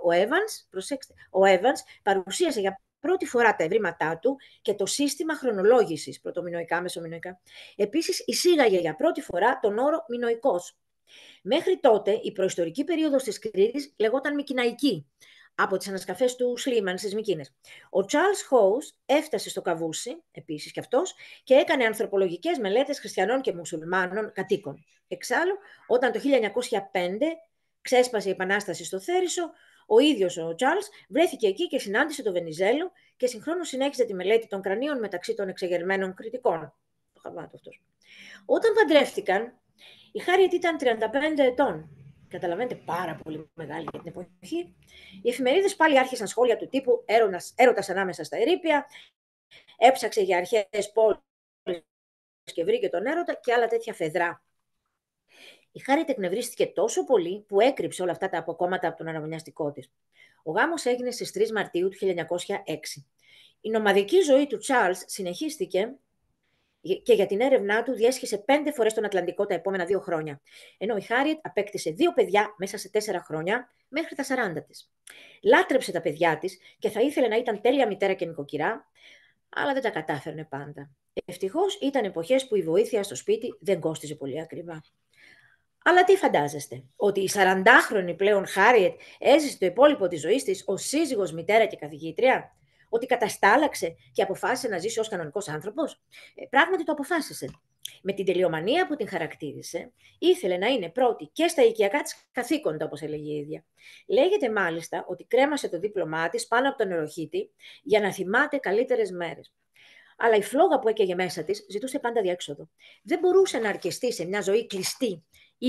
ο Evans παρουσίασε για πρώτη φορά τα ευρήματά του και το σύστημα χρονολόγησης, πρωτομινωικά, μεσομινωικά. Επίσης, εισήγαγε για πρώτη φορά τον όρο μινωικός. Μέχρι τότε, η προϊστορική περίοδος της Κρήτης λεγόταν Μικηναϊκή, από τις ανασκαφές του Σλίμαν στις Μικίνες. Ο Charles Howes έφτασε στο Καβούσι, επίσης και αυτός, και έκανε ανθρωπολογικές μελέτες χριστιανών και μουσουλμάνων κατοίκων. Εξάλλου, όταν το 1905 ξέσπασε η Επανάσταση στο Θέρισο, ο ίδιος ο Charles βρέθηκε εκεί και συνάντησε τον Βενιζέλο και συγχρόνως συνέχισε τη μελέτη των κρανίων μεταξύ των εξεγερμένων κριτικών. Το χαβάτο αυτός. Όταν παντρεύτηκαν, η Χάριετ ήταν 35 ετών. Καταλαβαίνετε, πάρα πολύ μεγάλη για την εποχή. Οι εφημερίδες πάλι άρχισαν σχόλια του τύπου έρωτας ανάμεσα στα ερείπια, έψαξε για αρχαίες πόλεις και βρήκε τον έρωτα και άλλα τέτοια φεδρά. Η Χάριετ εκνευρίστηκε τόσο πολύ που έκρυψε όλα αυτά τα αποκόμματα από τον αναμονιαστικό της. Ο γάμος έγινε στις 3 Μαρτίου του 1906. Η νομαδική ζωή του Charles συνεχίστηκε και για την έρευνά του διέσχισε 5 φορές τον Ατλαντικό τα επόμενα 2 χρόνια. Ενώ η Χάριετ απέκτησε 2 παιδιά μέσα σε 4 χρόνια μέχρι τα 40 της. Λάτρεψε τα παιδιά της και θα ήθελε να ήταν τέλεια μητέρα και νοικοκυρά, αλλά δεν τα κατάφερνε πάντα. Ευτυχώς ήταν εποχές που η βοήθεια στο σπίτι δεν κόστιζε πολύ ακριβά. Αλλά τι φαντάζεστε, ότι η 40χρονη πλέον Χάριετ έζησε το υπόλοιπο της ζωής της ως σύζυγος, μητέρα και καθηγήτρια? Ότι καταστάλαξε και αποφάσισε να ζήσει ως κανονικός άνθρωπος? Πράγματι το αποφάσισε. Με την τελειομανία που την χαρακτήρισε, ήθελε να είναι πρώτη και στα οικιακά της καθήκοντα, όπως έλεγε η ίδια. Λέγεται μάλιστα ότι κρέμασε το δίπλωμά της πάνω από τον νεροχύτη για να θυμάται καλύτερες μέρες. Αλλά η φλόγα που έκαιγε μέσα της ζητούσε πάντα διέξοδο. Δεν μπορούσε να αρκεστεί σε μια ζωή κλειστή.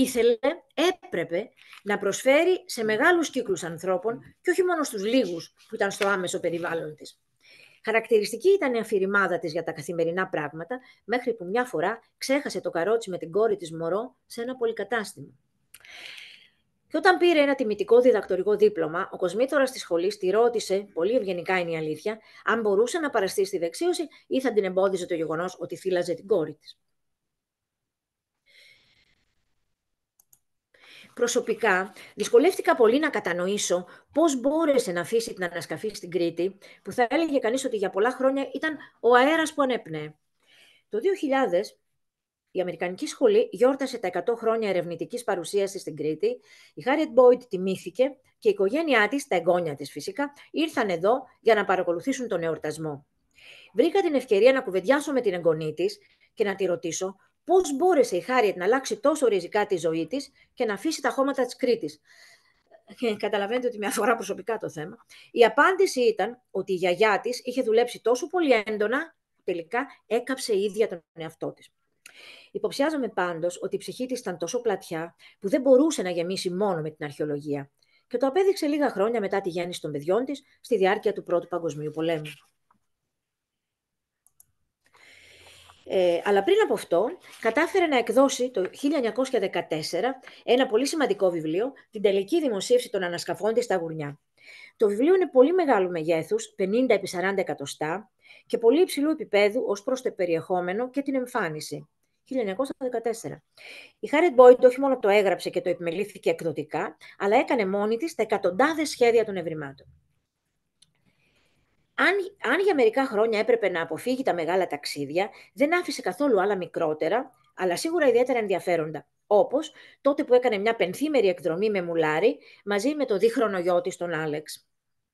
Έπρεπε να προσφέρει σε μεγάλους κύκλους ανθρώπων και όχι μόνο στους λίγους που ήταν στο άμεσο περιβάλλον της. Χαρακτηριστική ήταν η αφηρημάδα της για τα καθημερινά πράγματα, μέχρι που μια φορά ξέχασε το καρότσι με την κόρη της μωρό σε ένα πολυκατάστημα. Και όταν πήρε ένα τιμητικό διδακτορικό δίπλωμα, ο κοσμήτωρας της σχολής τη ρώτησε, πολύ ευγενικά είναι η αλήθεια, αν μπορούσε να παραστεί στη δεξίωση ή θα την εμπόδιζε το γεγονός ότι θύλαζε την κόρη της. Προσωπικά, δυσκολεύτηκα πολύ να κατανοήσω πώς μπόρεσε να αφήσει την ανασκαφή στην Κρήτη, που θα έλεγε κανείς ότι για πολλά χρόνια ήταν ο αέρας που ανέπνεε. Το 2000, η Αμερικανική Σχολή γιόρτασε τα 100 χρόνια ερευνητικής παρουσίασης στην Κρήτη. Η Harriet Boyd τιμήθηκε και η οικογένειά της, τα εγγόνια της φυσικά, ήρθαν εδώ για να παρακολουθήσουν τον εορτασμό. Βρήκα την ευκαιρία να κουβεντιάσω με την εγγονή της και να τη ρωτήσω πώς μπόρεσε η Harriet να αλλάξει τόσο ριζικά τη ζωή της και να αφήσει τα χώματα της Κρήτης. Καταλαβαίνετε ότι με αφορά προσωπικά το θέμα. Η απάντηση ήταν ότι η γιαγιά της είχε δουλέψει τόσο πολύ έντονα που τελικά έκαψε η ίδια τον εαυτό της. Υποψιάζομαι πάντως ότι η ψυχή της ήταν τόσο πλατιά που δεν μπορούσε να γεμίσει μόνο με την αρχαιολογία. Και το απέδειξε λίγα χρόνια μετά τη γέννηση των παιδιών της στη διάρκεια του Πρώτου Παγκοσμίου Πολέμου. Αλλά πριν από αυτό, κατάφερε να εκδώσει το 1914 ένα πολύ σημαντικό βιβλίο, την τελική δημοσίευση των ανασκαφών της στα Γουρνιά. Το βιβλίο είναι πολύ μεγάλου μεγέθους, 50 επί 40 εκατοστά, και πολύ υψηλού επίπεδου ως προς το περιεχόμενο και την εμφάνιση. 1914. Η Χάριετ Μπόιντ όχι μόνο το έγραψε και το επιμελήθηκε εκδοτικά, αλλά έκανε μόνη της τα εκατοντάδες σχέδια των ευρημάτων. Αν για μερικά χρόνια έπρεπε να αποφύγει τα μεγάλα ταξίδια, δεν άφησε καθόλου άλλα μικρότερα, αλλά σίγουρα ιδιαίτερα ενδιαφέροντα. Όπως τότε που έκανε μια πενθήμερη εκδρομή με μουλάρι μαζί με το δίχρονο γιο της, τον Άλεξ.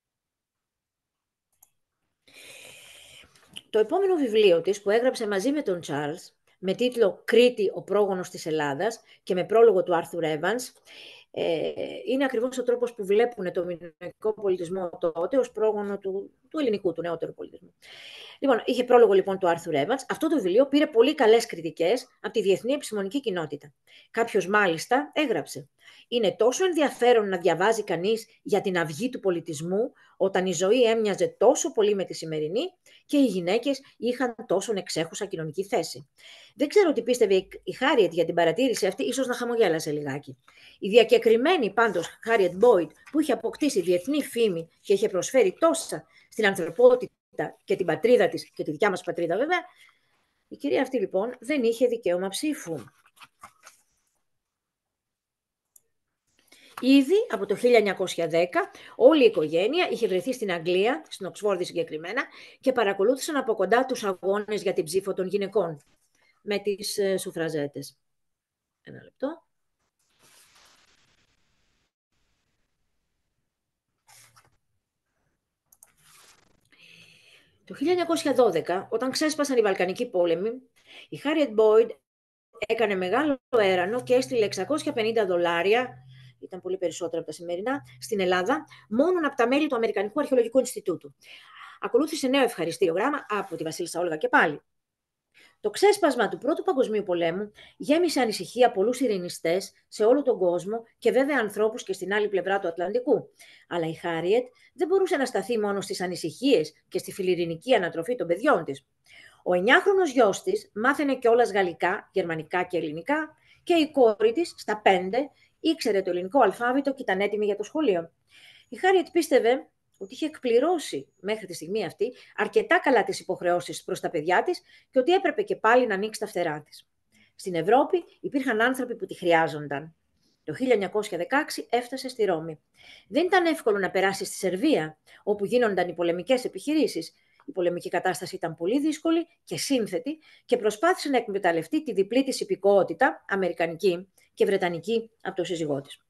Το επόμενο βιβλίο της που έγραψε μαζί με τον Τσάρλς, με τίτλο «Κρήτη, ο πρόγονος της Ελλάδας» και με πρόλογο του Άρθουρ Εύανς, είναι ακριβώς ο τρόπος που βλέπουν το μινωικό πολιτισμό τότε ως πρόγονο του ελληνικού, του νεότερου πολιτισμού. Λοιπόν, είχε πρόλογο λοιπόν του Άρθουρ Εύανς. Αυτό το βιβλίο πήρε πολύ καλές κριτικές από τη διεθνή επιστημονική κοινότητα. Κάποιος μάλιστα έγραψε: «Είναι τόσο ενδιαφέρον να διαβάζει κανείς για την αυγή του πολιτισμού, όταν η ζωή έμοιαζε τόσο πολύ με τη σημερινή και οι γυναίκες είχαν τόσο εξέχουσα κοινωνική θέση». Δεν ξέρω τι πίστευε η Χάριετ για την παρατήρηση αυτή, ίσως να χαμογέλασε λιγάκι. Η διακεκριμένη πάντως Χάριετ Μπόιντ, που είχε αποκτήσει διεθνή φήμη και είχε προσφέρει τόσα στην ανθρωπότητα και την πατρίδα της και τη δικιά μας πατρίδα βέβαια, η κυρία αυτή λοιπόν δεν είχε δικαίωμα ψήφου. Ήδη από το 1910 όλη η οικογένεια είχε βρεθεί στην Αγγλία, στην Οξφόρδη συγκεκριμένα, και παρακολούθησαν από κοντά τους αγώνες για την ψήφο των γυναικών με τις σουφραζέτες. Ένα λεπτό. Το 1912, όταν ξέσπασαν οι Βαλκανικοί πόλεμοι, η Χάριετ Μπόιντ έκανε μεγάλο έρανο και έστειλε $650, ήταν πολύ περισσότερο από τα σημερινά, στην Ελλάδα, μόνο από τα μέλη του Αμερικανικού Αρχαιολογικού Ινστιτούτου. Ακολούθησε νέο ευχαριστήριο γράμμα από τη Βασίλισσα Όλγα και πάλι. Το ξέσπασμα του Πρώτου Παγκοσμίου Πολέμου γέμισε ανησυχία πολλούς ειρηνιστές σε όλο τον κόσμο και βέβαια ανθρώπους και στην άλλη πλευρά του Ατλαντικού. Αλλά η Χάριετ δεν μπορούσε να σταθεί μόνο στις ανησυχίες και στη φιλιρηνική ανατροφή των παιδιών της. Ο 9χρονος γιος της μάθαινε κιόλας γαλλικά, γερμανικά και ελληνικά, και η κόρη της στα 5 ήξερε το ελληνικό αλφάβητο και ήταν έτοιμη για το σχολείο. Η Χάριετ πίστευε ότι είχε εκπληρώσει μέχρι τη στιγμή αυτή αρκετά καλά τις υποχρεώσεις προς τα παιδιά της και ότι έπρεπε και πάλι να ανοίξει τα φτερά της. Στην Ευρώπη υπήρχαν άνθρωποι που τη χρειάζονταν. Το 1916 έφτασε στη Ρώμη. Δεν ήταν εύκολο να περάσει στη Σερβία, όπου γίνονταν οι πολεμικές επιχειρήσεις. Η πολεμική κατάσταση ήταν πολύ δύσκολη και σύνθετη και προσπάθησε να εκμεταλλευτεί τη διπλή της υπηκότητα, αμερικανική και βρετανική, από το σύζυγό της.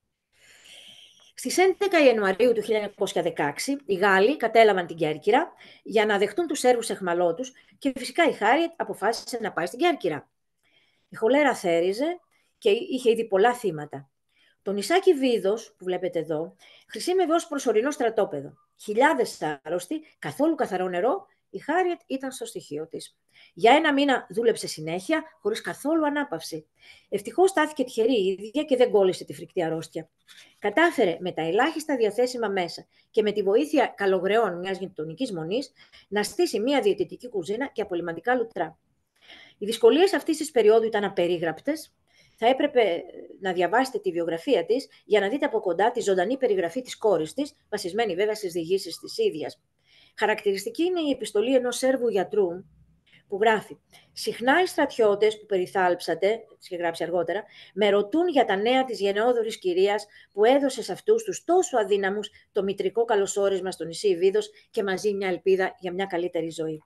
Στις 11 Ιανουαρίου του 1916, οι Γάλλοι κατέλαβαν την Κέρκυρα για να δεχτούν τους Σέρβους αιχμαλώτους και φυσικά η Χάριετ αποφάσισε να πάει στην Κέρκυρα. Η χολέρα θέριζε και είχε ήδη πολλά θύματα. Το νησάκι Βίδος, που βλέπετε εδώ, χρησιμεύε ως προσωρινό στρατόπεδο. Χιλιάδες άρρωστοι, καθόλου καθαρό νερό, η Χάριετ ήταν στο στοιχείο της. Για 1 μήνα δούλεψε συνέχεια, χωρίς καθόλου ανάπαυση. Ευτυχώς στάθηκε τυχερή η ίδια και δεν κόλλησε τη φρικτή αρρώστια. Κατάφερε με τα ελάχιστα διαθέσιμα μέσα και με τη βοήθεια καλογρεών μιας γειτονικής μονής να στήσει μια διαιτητική κουζίνα και απολυμαντικά λουτρά. Οι δυσκολίες αυτής της περίοδου ήταν απερίγραπτες. Θα έπρεπε να διαβάσετε τη βιογραφία της για να δείτε από κοντά τη ζωντανή περιγραφή της κόρης της, βασισμένη βέβαια στις διηγήσεις της ίδιας. Χαρακτηριστική είναι η επιστολή ενός Σέρβου γιατρού που γράφει: «Συχνά οι στρατιώτες που περιθάλψατε, είχε γράψει αργότερα, με ρωτούν για τα νέα της γενναιόδωρης κυρίας που έδωσε σε αυτούς τους τόσο αδύναμους το μητρικό καλωσόρισμα στο νησί Βίδος και μαζί μια ελπίδα για μια καλύτερη ζωή».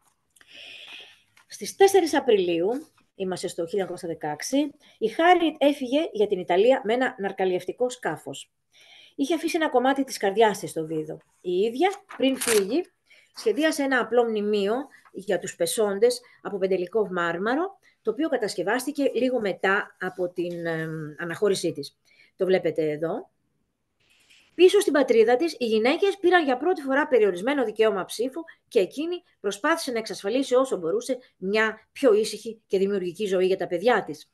Στις 4 Απριλίου, είμαστε στο 1916, η Χάριετ έφυγε για την Ιταλία με ένα ναρκαλιευτικό σκάφος. Είχε αφήσει ένα κομμάτι της καρδιάς της στο Βίδο. Η ίδια, πριν φύγει, σχεδίασε ένα απλό μνημείο για τους πεσόντες από πεντελικό μάρμαρο, το οποίο κατασκευάστηκε λίγο μετά από την αναχώρησή της. Το βλέπετε εδώ. Πίσω στην πατρίδα της, οι γυναίκες πήραν για πρώτη φορά περιορισμένο δικαίωμα ψήφου και εκείνη προσπάθησε να εξασφαλίσει όσο μπορούσε μια πιο ήσυχη και δημιουργική ζωή για τα παιδιά της.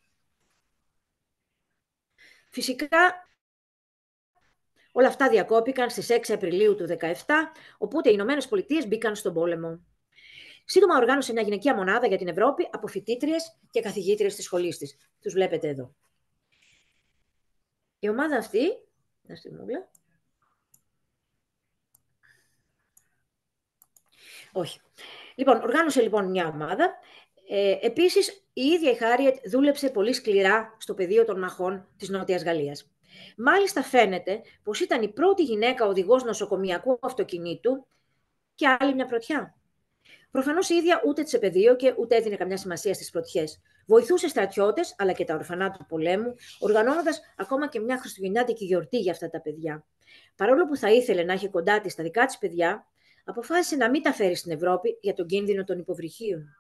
Φυσικά, όλα αυτά διακόπηκαν στις 6 Απριλίου του 1917, οπότε οι Ηνωμένες Πολιτείες μπήκαν στον πόλεμο. Σύντομα οργάνωσε μια γυναικεία μονάδα για την Ευρώπη από φοιτήτριες και καθηγήτριες της σχολής της. Τους βλέπετε εδώ. Η ομάδα αυτή, όχι. Λοιπόν, οργάνωσε λοιπόν μια ομάδα. Επίσης, η ίδια η Χάριετ δούλεψε πολύ σκληρά στο πεδίο των μαχών της Νότιας Γαλλίας. Μάλιστα φαίνεται πως ήταν η πρώτη γυναίκα οδηγός νοσοκομιακού αυτοκινήτου και άλλη μια πρωτιά. Προφανώς η ίδια ούτε της επεδίωκε, ούτε έδινε καμιά σημασία στις πρωτιές. Βοηθούσε στρατιώτες, αλλά και τα ορφανά του πολέμου, οργανώνοντας ακόμα και μια χριστουγεννιάτικη γιορτή για αυτά τα παιδιά. Παρόλο που θα ήθελε να έχει κοντά της τα δικά της παιδιά, αποφάσισε να μην τα φέρει στην Ευρώπη για τον κίνδυνο των υποβρυχίων.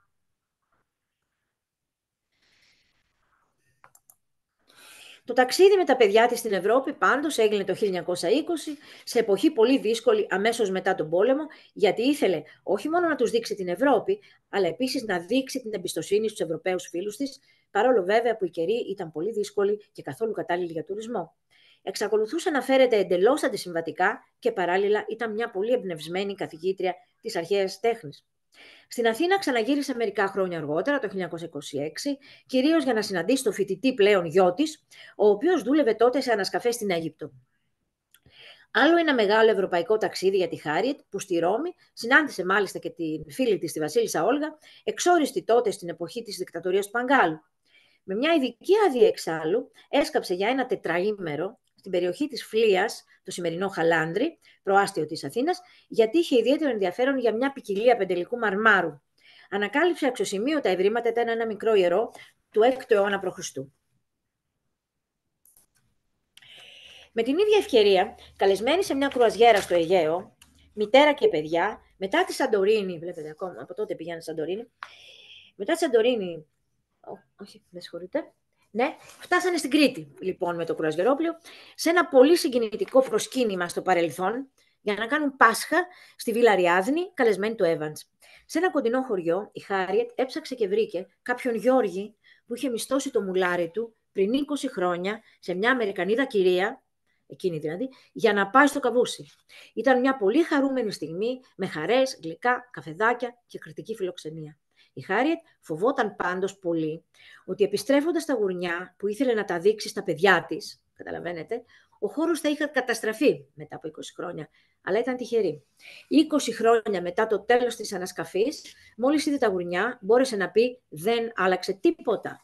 Το ταξίδι με τα παιδιά της στην Ευρώπη πάντως έγινε το 1920, σε εποχή πολύ δύσκολη αμέσως μετά τον πόλεμο, γιατί ήθελε όχι μόνο να τους δείξει την Ευρώπη, αλλά επίσης να δείξει την εμπιστοσύνη στους Ευρωπαίους φίλους της, παρόλο βέβαια που οι καιροί ήταν πολύ δύσκολοι και καθόλου κατάλληλοι για τουρισμό. Εξακολουθούσε να φέρεται εντελώς αντισυμβατικά και παράλληλα ήταν μια πολύ εμπνευσμένη καθηγήτρια της αρχαίας τέχνης. Στην Αθήνα ξαναγύρισε μερικά χρόνια αργότερα, το 1926, κυρίως για να συναντήσει τον φοιτητή πλέον γιο της, ο οποίος δούλευε τότε σε ανασκαφές στην Αίγυπτο. Άλλο ένα μεγάλο ευρωπαϊκό ταξίδι για τη Χάριετ, που στη Ρώμη συνάντησε μάλιστα και την φίλη της, τη Βασίλισσα Όλγα, εξόριστη τότε στην εποχή της δικτατορίας του Παγκάλου. Με μια ειδική άδεια εξάλλου, έσκαψε για ένα τετραήμερο στην περιοχή της Φλίας, το σημερινό Χαλάνδρι, προάστιο της Αθήνας, γιατί είχε ιδιαίτερο ενδιαφέρον για μια ποικιλία πεντελικού μαρμάρου. Ανακάλυψε αξιοσημείωτα ευρήματα, ήταν ένα μικρό ιερό του 6ου αιώνα π.Χ. Με την ίδια ευκαιρία, καλεσμένη σε μια κρουαζιέρα στο Αιγαίο, μητέρα και παιδιά, μετά τη Σαντορίνη, βλέπετε ακόμα, από τότε πήγαινε στη Σαντορίνη, μετά τη Σαντορίνη, όχι, με συγχωρείτε, ναι, φτάσανε στην Κρήτη, λοιπόν, με το κρουαζιερόπλαιο, σε ένα πολύ συγκινητικό προσκύνημα στο παρελθόν, για να κάνουν Πάσχα στη Βίλα Ριάδνη, καλεσμένη του Evans. Σε ένα κοντινό χωριό, η Χάριετ έψαξε και βρήκε κάποιον Γιώργη που είχε μισθώσει το μουλάρι του πριν 20 χρόνια σε μια Αμερικανίδα κυρία, εκείνη δηλαδή, για να πάει στο καβούσι. Ήταν μια πολύ χαρούμενη στιγμή, με χαρές, γλυκά, καφεδάκια και κριτική φιλοξενία. Η Χάριετ φοβόταν πάντως πολύ ότι επιστρέφοντας στα γουρνιά που ήθελε να τα δείξει στα παιδιά της, καταλαβαίνετε, ο χώρος θα είχε καταστραφεί μετά από 20 χρόνια, αλλά ήταν τυχερή. 20 χρόνια μετά το τέλος της ανασκαφής, μόλις είδε τα γουρνιά, μπόρεσε να πει «δεν άλλαξε τίποτα».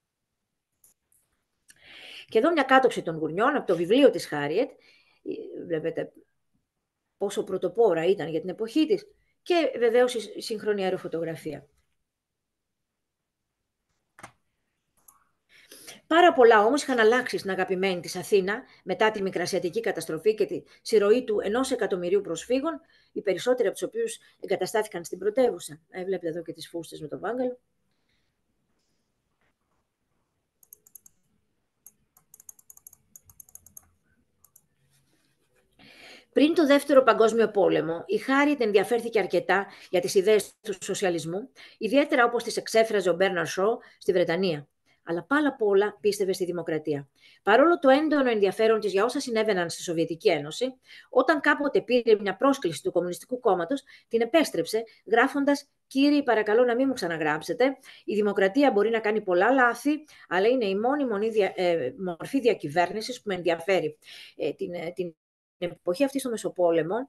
Και εδώ μια κάτωψη των γουρνιών από το βιβλίο της Χάριετ, βλέπετε πόσο πρωτοπόρα ήταν για την εποχή της, και βεβαίως η σύγχρονη αεροφωτογραφία. Πάρα πολλά όμως είχαν αλλάξει στην αγαπημένη της Αθήνα μετά τη μικρασιατική καταστροφή και τη συρροή του 1 εκατομμυρίου προσφύγων, οι περισσότεροι από τους οποίους εγκαταστάθηκαν στην πρωτεύουσα. Βλέπετε εδώ και τις φούστες με το βάγκαλο. Πριν το Δεύτερο Παγκόσμιο Πόλεμο, η Χάριετ ενδιαφέρθηκε αρκετά για τις ιδέες του σοσιαλισμού, ιδιαίτερα όπως τις εξέφραζε ο Μπέρναρ Σό στη Βρετανία. Αλλά πάνω απ' όλα πίστευε στη δημοκρατία. Παρόλο το έντονο ενδιαφέρον της για όσα συνέβαιναν στη Σοβιετική Ένωση, όταν κάποτε πήρε μια πρόσκληση του Κομμουνιστικού Κόμματος, την επέστρεψε γράφοντας «Κύριοι, παρακαλώ να μην μου ξαναγράψετε. Η δημοκρατία μπορεί να κάνει πολλά λάθη, αλλά είναι η μόνη μορφή διακυβέρνησης που με ενδιαφέρει». Την εποχή αυτή στο Μεσοπόλεμο,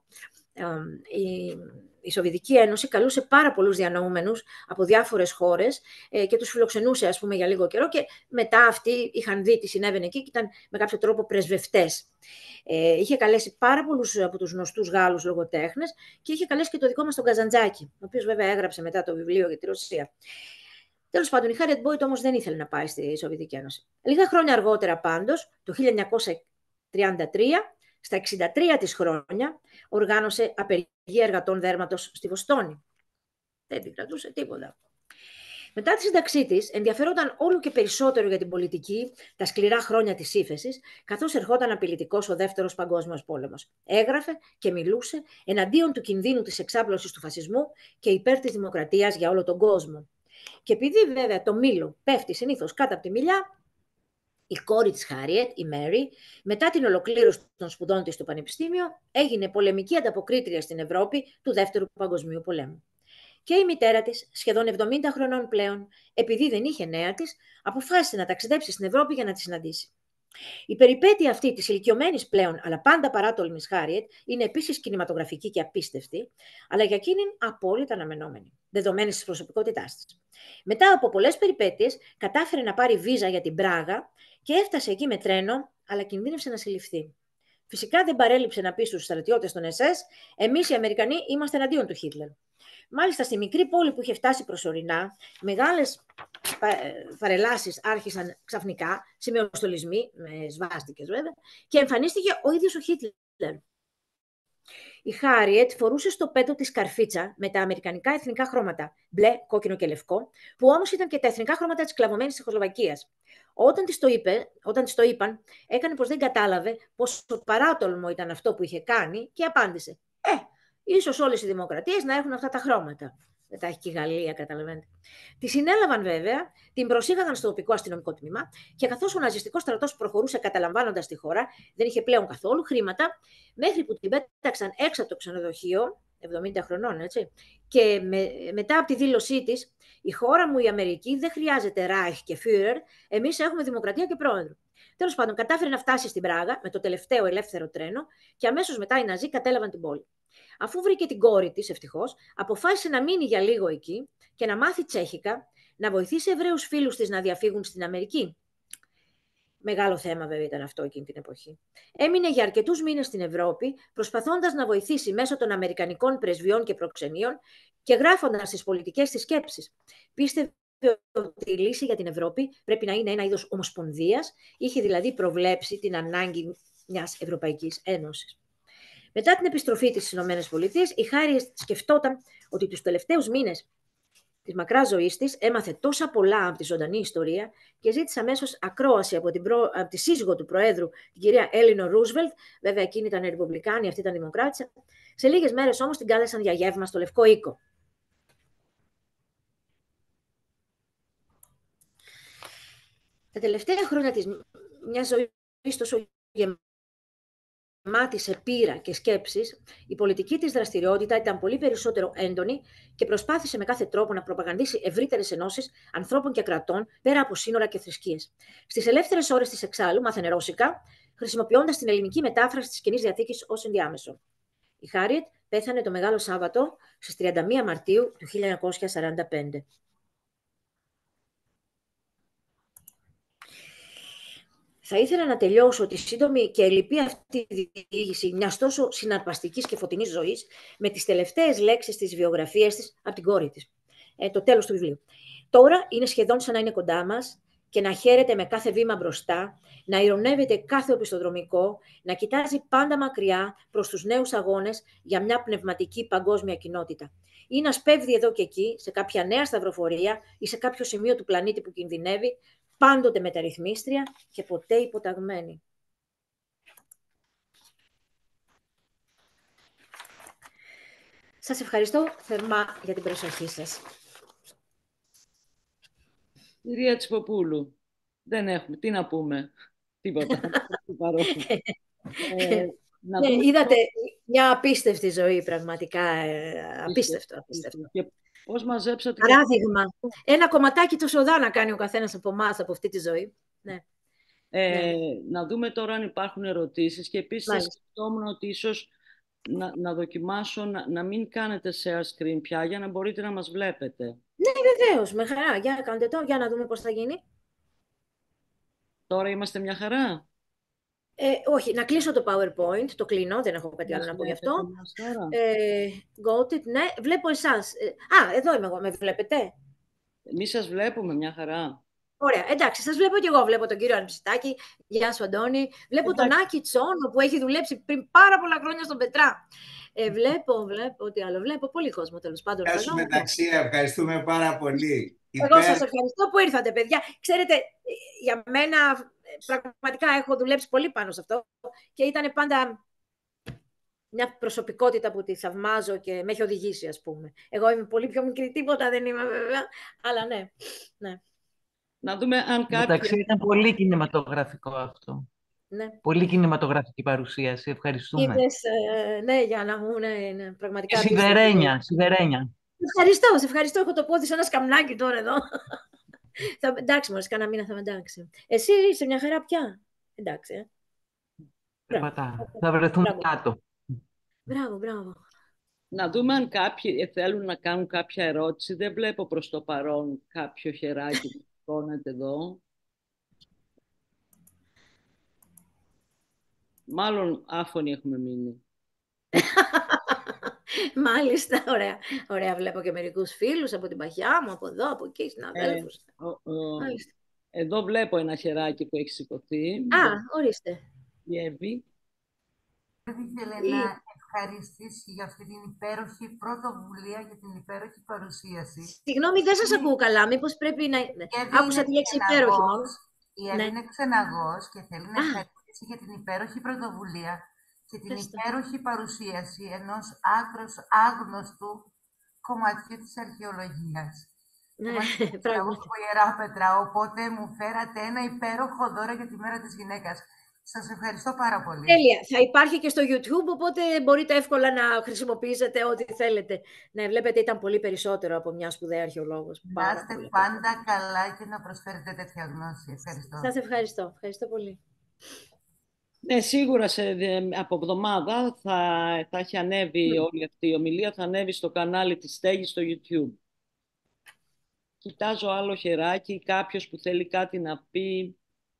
η Σοβιετική Ένωση καλούσε πάρα πολλούς διανοούμενους από διάφορες χώρες και τους φιλοξενούσε, ας πούμε, για λίγο καιρό, και μετά αυτοί είχαν δει τι συνέβαινε εκεί και ήταν με κάποιο τρόπο πρεσβευτές. Είχε καλέσει πάρα πολλούς από τους γνωστούς Γάλλους λογοτέχνες και είχε καλέσει και το δικό μας τον Καζαντζάκη, ο οποίος βέβαια έγραψε μετά το βιβλίο για τη Ρωσία. Τέλος πάντων, η Χάριετ Μπόιτ όμως δεν ήθελε να πάει στη Σοβιετική Ένωση. Λίγα χρόνια αργότερα πάντως, το 1933, στα 63 της χρόνια, οργάνωσε απεργία εργατών δέρματος στη Βοστόνη. Δεν την κρατούσε τίποτα. Μετά τη σύνταξή της, ενδιαφερόταν όλο και περισσότερο για την πολιτική τα σκληρά χρόνια της ύφεσης, καθώς ερχόταν απειλητικός ο Δεύτερος Παγκόσμιος Πόλεμος. Έγραφε και μιλούσε εναντίον του κινδύνου της εξάπλωσης του φασισμού και υπέρ της δημοκρατίας για όλο τον κόσμο. Και επειδή βέβαια το μήλο πέφτει συνήθως κάτω από τη μιλιά, η κόρη της Χάριετ, η Μέρι, μετά την ολοκλήρωση των σπουδών της στο Πανεπιστήμιο, έγινε πολεμική ανταποκρίτρια στην Ευρώπη του Δεύτερου Παγκοσμίου Πολέμου. Και η μητέρα της, σχεδόν 70 χρονών πλέον, επειδή δεν είχε νέα της, αποφάσισε να ταξιδέψει στην Ευρώπη για να τη συναντήσει. Η περιπέτεια αυτή της ηλικιωμένης πλέον, αλλά πάντα παράτολμης Χάριετ, είναι επίσης κινηματογραφική και απίστευτη, αλλά για εκείνην απόλυτα αναμενόμενη, δεδομένης της προσωπικότητάς της. Μετά από πολλές περιπέτειες, κατάφερε να πάρει βίζα για την Πράγα και έφτασε εκεί με τρένο, αλλά κινδύνευσε να συλληφθεί. Φυσικά δεν παρέλειψε να πει στους στρατιώτες των SS: «Εμείς οι Αμερικανοί είμαστε εναντίον του Χίτλερ». Μάλιστα, στη μικρή πόλη που είχε φτάσει προσωρινά, μεγάλες παρελάσεις άρχισαν ξαφνικά, σημειοστολισμοί, με σβάστηκες βέβαια, και εμφανίστηκε ο ίδιος ο Χίτλερ. Η Χάριετ φορούσε στο πέτο της καρφίτσα με τα αμερικανικά εθνικά χρώματα, μπλε, κόκκινο και λευκό, που όμως ήταν και τα εθνικά χρώματα της κλαβωμένης Τσεχοσλοβακίας. Όταν της το είπαν, έκανε πως δεν κατάλαβε πόσο παράτολμο ήταν αυτό που είχε κάνει και απάντησε: ίσως όλες οι δημοκρατίες να έχουν αυτά τα χρώματα. Δεν τα έχει και η Γαλλία, καταλαβαίνετε. Τη συνέλαβαν βέβαια, την προσήγαγαν στο τοπικό αστυνομικό τμήμα και καθώς ο ναζιστικός στρατός προχωρούσε καταλαμβάνοντας τη χώρα, δεν είχε πλέον καθόλου χρήματα, μέχρι που την πέταξαν έξω από το ξενοδοχείο, 70 χρονών, έτσι. Και μετά από τη δήλωσή της, η χώρα μου, η Αμερική, δεν χρειάζεται Ράιχ και Φιούρερ, εμείς έχουμε δημοκρατία και πρόεδρο. Τέλος πάντων, κατάφερε να φτάσει στην Πράγα με το τελευταίο ελεύθερο τρένο και αμέσως μετά οι Ναζί κατέλαβαν την πόλη. Αφού βρήκε την κόρη της, ευτυχώς, αποφάσισε να μείνει για λίγο εκεί και να μάθει τσέχικα, να βοηθήσει Εβραίους φίλους της να διαφύγουν στην Αμερική. Μεγάλο θέμα βέβαια ήταν αυτό εκείνη την εποχή. Έμεινε για αρκετούς μήνες στην Ευρώπη, προσπαθώντας να βοηθήσει μέσω των αμερικανικών πρεσβειών και προξενείων και γράφοντας τις πολιτικές της σκέψεις. Πίστευε ότι η λύση για την Ευρώπη πρέπει να είναι ένα είδος ομοσπονδίας, είχε δηλαδή προβλέψει την ανάγκη μιας Ευρωπαϊκής Ένωσης. Μετά την επιστροφή της στις ΗΠΑ, η Χάριετ σκεφτόταν ότι τους τελευταίους μήνες της μακράς ζωής της έμαθε τόσα πολλά από τη ζωντανή ιστορία και ζήτησε αμέσως ακρόαση από τη σύζυγο του Προέδρου, την κυρία Έλεινορ Ρούσβελτ. Βέβαια, εκείνη ήταν Ρεπουμπλικάνη, αυτή ήταν Δημοκράτησα. Σε λίγες μέρες όμως την κάλεσαν για γεύμα στο Λευκό Οίκο. Τα τελευταία χρόνια της, μια ζωή τόσο γεμάτη σε πείρα και σκέψεις, η πολιτική της δραστηριότητα ήταν πολύ περισσότερο έντονη και προσπάθησε με κάθε τρόπο να προπαγανδίσει ευρύτερες ενώσεις ανθρώπων και κρατών πέρα από σύνορα και θρησκείες. Στις ελεύθερες ώρες της εξάλλου μάθαινε ρώσικα, χρησιμοποιώντας την ελληνική μετάφραση της Καινής Διαθήκης ως ενδιάμεσο. Η Χάριετ πέθανε το Μεγάλο Σάββατο στις 31 Μαρτίου του 1945. Θα ήθελα να τελειώσω τη σύντομη και ελλειπή αυτή διήγηση μιας τόσο συναρπαστικής και φωτεινής ζωής με τις τελευταίες λέξεις της βιογραφίας της από την κόρη της. Το τέλος του βιβλίου. Τώρα είναι σχεδόν σαν να είναι κοντά μας και να χαίρεται με κάθε βήμα μπροστά, να ειρωνεύεται κάθε οπισθοδρομικό, να κοιτάζει πάντα μακριά προς τους νέους αγώνες για μια πνευματική παγκόσμια κοινότητα. Ή να σπέβδει εδώ και εκεί, σε κάποια νέα σταυροφορία ή σε κάποιο σημείο του πλανήτη που κινδυνεύει, πάντοτε μεταρρυθμίστρια και ποτέ υποταγμένη. Σας ευχαριστώ θερμά για την προσοχή σας. Κυρία Τσιποπούλου, δεν έχουμε, τι να πούμε, τίποτα. Είδατε μια απίστευτη ζωή, πραγματικά, απίστευτο. Και πώς μαζέψατε... Παράδειγμα, ένα κομματάκι του σοδά να κάνει ο καθένας από εμάς από αυτή τη ζωή. Ναι. Να δούμε τώρα αν υπάρχουν ερωτήσεις και επίσης θα σκεφτόμουν ότι ίσως να δοκιμάσω να μην κάνετε share screen πια για να μπορείτε να μας βλέπετε. Ναι, βεβαίως, με χαρά. Για κάντε το, για να δούμε πώς θα γίνει. Τώρα είμαστε μια χαρά. Όχι, να κλείσω το PowerPoint, το κλείνω, δεν έχω κάτι άλλο να πω γι' αυτό. Got it, ναι, βλέπω εσάς. Εδώ είμαι εγώ, με βλέπετε? Εμείς σας βλέπουμε μια χαρά. Ωραία, εντάξει, σας βλέπω και εγώ. Βλέπω τον κύριο Ανψητάκη, γεια σου Αντώνη. Βλέπω τον Άκη Τσόνο που έχει δουλέψει πριν πάρα πολλά χρόνια στον Πετρά. Βλέπω, τι άλλο. Βλέπω πολύ κόσμο τέλος πάντων. Γεια σου Μεταξία, ευχαριστούμε πάρα πολύ. Εγώ σας ευχαριστώ που ήρθατε, παιδιά. Ξέρετε, για μένα πραγματικά έχω δουλέψει πολύ πάνω σε αυτό και ήταν πάντα μια προσωπικότητα που τη θαυμάζω και με έχει οδηγήσει, ας πούμε. Εγώ είμαι πολύ πιο μικρή, τίποτα δεν είμαι βέβαια, αλλά ναι. Να δούμε αν κάποιοι... Εντάξει, ήταν πολύ κινηματογραφικό αυτό. Ναι. Πολύ κινηματογραφική παρουσίαση. Ευχαριστούμε. Είπες, ναι, για να μου είναι πραγματικά... Σιδερένια. Σε ευχαριστώ. Έχω το πόδι σαν ένα σκαμνάκι τώρα εδώ. Εντάξει, μόλις κάνα μήνα θα με εντάξει. Εσύ είσαι μια χαρά πια. Εντάξει. Περπατά. Θα βρεθούμε κάτω. Μπράβο. Να δούμε αν κάποιοι θέλουν να κάνουν κάποια ερώτηση. Δεν βλέπω προς το παρόν κάποιο χεράκι που σηκώνεται εδώ. Μάλλον άφωνοι έχουμε μείνει. Μάλιστα, ωραία. Βλέπω και μερικούς φίλους από την Παχιά μου, από εδώ, από εκεί, συναδέλφους. Εδώ βλέπω ένα χεράκι που έχει σηκωθεί. Ορίστε. Η Εύη. Ήθελε να ευχαριστήσει για αυτή την υπέροχη πρωτοβουλία, για την υπέροχη παρουσίαση. Συγγνώμη, δεν σας ακούω καλά. Μήπως πρέπει να... Άκουσα τη λέξη υπέροχη μόνο. Η Εύη είναι ξεναγός και θέλει να ευχαριστήσει για την υπέροχη πρωτοβουλία και την υπέροχη παρουσίαση ενός άκρος άγνωστου κομματιού της αρχαιολογίας. Τραγούδι από Ιερά Πέτρα, οπότε μου φέρατε ένα υπέροχο δώρο για τη μέρα της γυναίκας. Σας ευχαριστώ πάρα πολύ. Τέλεια. Θα υπάρχει και στο YouTube, οπότε μπορείτε εύκολα να χρησιμοποιήσετε ό,τι θέλετε. Να βλέπετε, ήταν πολύ περισσότερο από μια σπουδαία αρχαιολόγος. Να είστε πάντα καλά και να προσφέρετε τέτοια γνώση. Ευχαριστώ. Σας ευχαριστώ. Ευχαριστώ πολύ. Ναι, σίγουρα από εβδομάδα θα έχει ανέβει όλη αυτή η ομιλία, θα ανέβει στο κανάλι της Στέγης στο YouTube. Κοιτάζω άλλο χεράκι, κάποιος που θέλει κάτι να πει.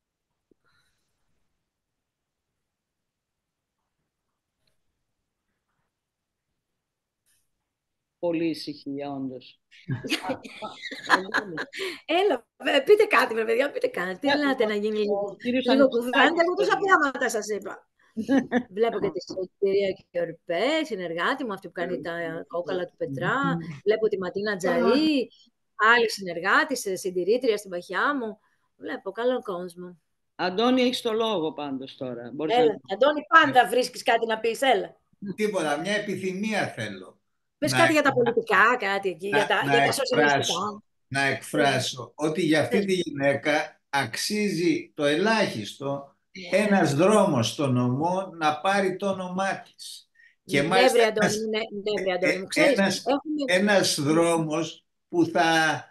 Πολύ ησυχία, όντως. Έλα, πείτε κάτι, παιδιά, πείτε κάτι. Ελάτε να γίνει λίγο κουβέντα. Εγώ τόσα πράγματα σας είπα. Βλέπω και τη κυρία Κιορπέ, συνεργάτη μου, αυτή που κάνει τα κόκαλα του Πετρά. Βλέπω τη Ματίνα Τζαρί, άλλη συνεργάτη, συντηρήτρια στην Παχιά μου. Βλέπω καλό κόσμο. Αντώνη, έχεις το λόγο πάντως τώρα. Έλα, Αντώνη, πάντα βρίσκεις κάτι να πεις, έλα. Τίποτα, μια επιθυμία θέλω. Πες κάτι για τα πολιτικά, κάτι εκεί, για τα σοσιαλιστικά. Να εκφράσω ότι για αυτή τη γυναίκα αξίζει το ελάχιστο ένας δρόμος στο νομό να πάρει το όνομά της. Και μάλιστα ένας δρόμος που θα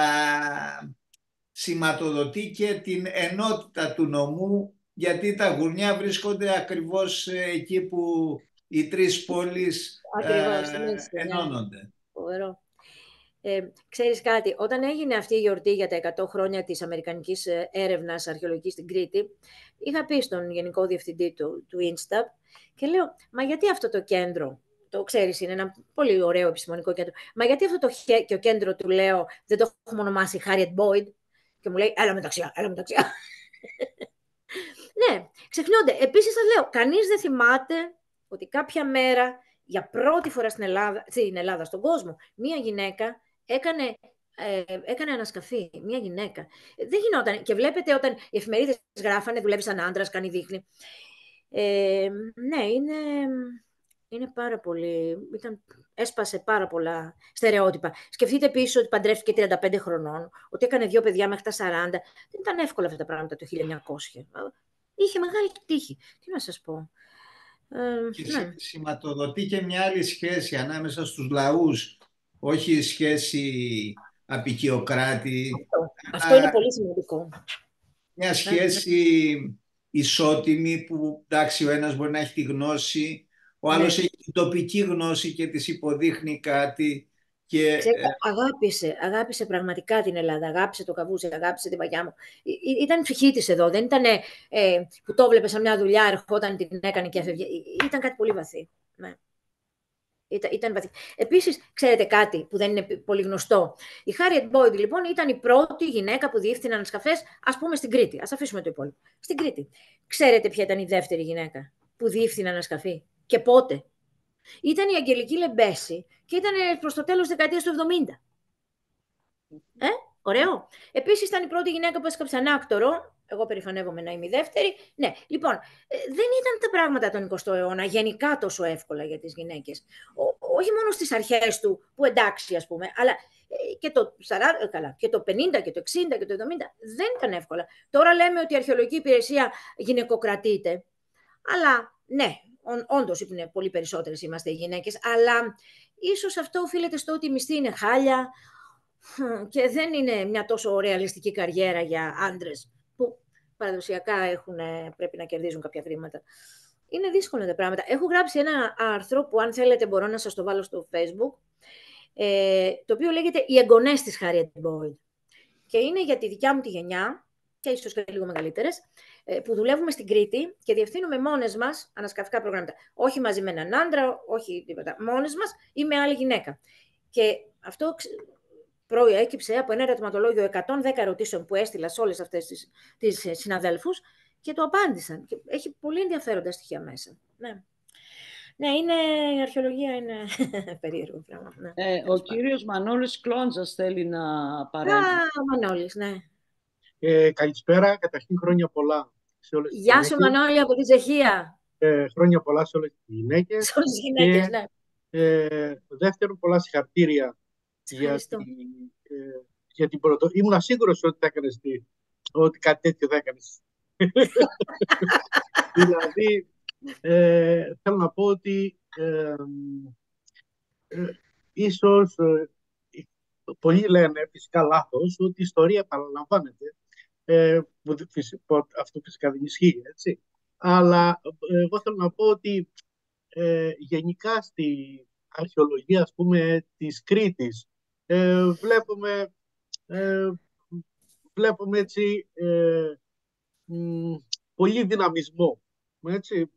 σηματοδοτεί και την ενότητα του νομού, γιατί τα γουρνιά βρίσκονται ακριβώς εκεί που οι τρεις πόλεις ενώνονται. Φοβερό. Ξέρεις κάτι, όταν έγινε αυτή η γιορτή για τα 100 χρόνια της Αμερικανικής έρευνας αρχαιολογικής στην Κρήτη, είχα πει στον Γενικό Διευθυντή του Instap και λέω, μα γιατί αυτό το κέντρο, το ξέρεις, είναι ένα πολύ ωραίο επιστημονικό κέντρο, μα γιατί αυτό το κέντρο του λέω δεν το έχουμε ονομάσει Harriet Boyd, και μου λέει, έλα μεταξιά. Ναι, ξεχνιόνται. Επίσης σας λέω, κανείς δεν θυμάται ότι κάποια μέρα, για πρώτη φορά στην Ελλάδα, στον κόσμο, μία γυναίκα έκανε ανασκαφή. Μία γυναίκα. Δεν γινόταν. Και βλέπετε όταν οι εφημερίδες γράφανε, δουλεύει σαν άντρας, κάνει δείχνη. Ναι, είναι πάρα πολύ... Έσπασε πάρα πολλά στερεότυπα. Σκεφτείτε επίσης ότι παντρεύτηκε 35 χρονών, ότι έκανε 2 παιδιά μέχρι τα 40. Δεν ήταν εύκολα αυτά τα πράγματα το 1900. Είχε μεγάλη τύχη. Τι να σας πω. Και σηματοδοτεί και μια άλλη σχέση ανάμεσα στους λαούς, όχι σχέση απικιοκράτη. Αυτό είναι πολύ σημαντικό. Μια σχέση ισότιμη που, εντάξει, ο ένας μπορεί να έχει τη γνώση, ο άλλος έχει την τοπική γνώση και της υποδείχνει κάτι. Και, αγάπησε πραγματικά την Ελλάδα, αγάπησε το Καβούσι, αγάπησε την Παγιά μου. Ήταν ψυχή της εδώ, δεν ήταν που το βλέπε σαν μια δουλειά, ερχόταν, την έκανε και έφευγε. Ήταν κάτι πολύ βαθύ. Ναι. Ήταν βαθύ. Επίσης, ξέρετε κάτι που δεν είναι πολύ γνωστό. Η Harriet Boyd, λοιπόν, ήταν η πρώτη γυναίκα που διεύθυνε ανασκαφές, ας πούμε, στην Κρήτη. Ας αφήσουμε το υπόλοιπο. Στην Κρήτη. Ξέρετε ποια ήταν η δεύτερη γυναίκα που διεύθυνε ανασκαφή και πότε? Ήταν η Αγγελική Λεμπέση και ήταν προς το τέλος της δεκαετίας του 70. Ωραίο. Επίσης ήταν η πρώτη γυναίκα που έσκαψε ανάκτορο. Εγώ περηφανεύομαι να είμαι η δεύτερη. Ναι, λοιπόν, δεν ήταν τα πράγματα τον 20ο αιώνα γενικά τόσο εύκολα για τις γυναίκες. Όχι μόνο στις αρχές του, που εντάξει ας πούμε, αλλά και το 40, καλά, και το 50 και το 60 και το 70 δεν ήταν εύκολα. Τώρα λέμε ότι η αρχαιολογική υπηρεσία γυναικοκρατείται. Αλλά ναι, Όντως, είναι πολύ περισσότερες είμαστε οι γυναίκες, αλλά ίσως αυτό οφείλεται στο ότι η μισθή είναι χάλια και δεν είναι μια τόσο ρεαλιστική καριέρα για άντρες που παραδοσιακά πρέπει να κερδίζουν κάποια χρήματα. Είναι δύσκολα τα πράγματα. Έχω γράψει ένα άρθρο που, αν θέλετε, μπορώ να σας το βάλω στο Facebook, το οποίο λέγεται «Οι εγγονές της Harriet Boyd». Και είναι για τη δικιά μου τη γενιά, και ίσως και λίγο μεγαλύτερες, που δουλεύουμε στην Κρήτη και διευθύνουμε μόνες μας ανασκαφικά προγράμματα. Όχι μαζί με έναν άντρα, όχι τίποτα. Μόνες μας ή με άλλη γυναίκα. Και αυτό προέκυψε από ένα ερωτηματολόγιο 110 ερωτήσεων που έστειλα σε όλες αυτές τις συναδέλφους και το απάντησαν. Και έχει πολύ ενδιαφέροντα στοιχεία μέσα. Ναι. Ναι, η αρχαιολογία είναι περίεργο πράγμα. Ναι. Ο κύριος Μανώλης Κλόντζας θέλει να παρέμβει. Ο Μανώλης, ναι. Καλησπέρα, καταρχήν χρόνια πολλά σε όλες τις Γεια σου Μανώλη από τη Τσεχία. Χρόνια πολλά σε όλες τις γυναίκες. Σε όλες τις γυναίκες, ναι. Δεύτερον, πολλά συγχαρητήρια για την πρώτο. Ήμουν σίγουρος ότι θα έκανες ότι κάτι τέτοιο θα έκανες. Δηλαδή, θέλω να πω ότι ίσως πολλοί λένε φυσικά λάθος ότι η ιστορία επαναλαμβάνεται. Αυτό φυσικά δεν ισχύει, έτσι. Αλλά εγώ θέλω να πω ότι γενικά στη αρχαιολογία, ας πούμε, της Κρήτης βλέπουμε έτσι πολύ δυναμισμό, έτσι,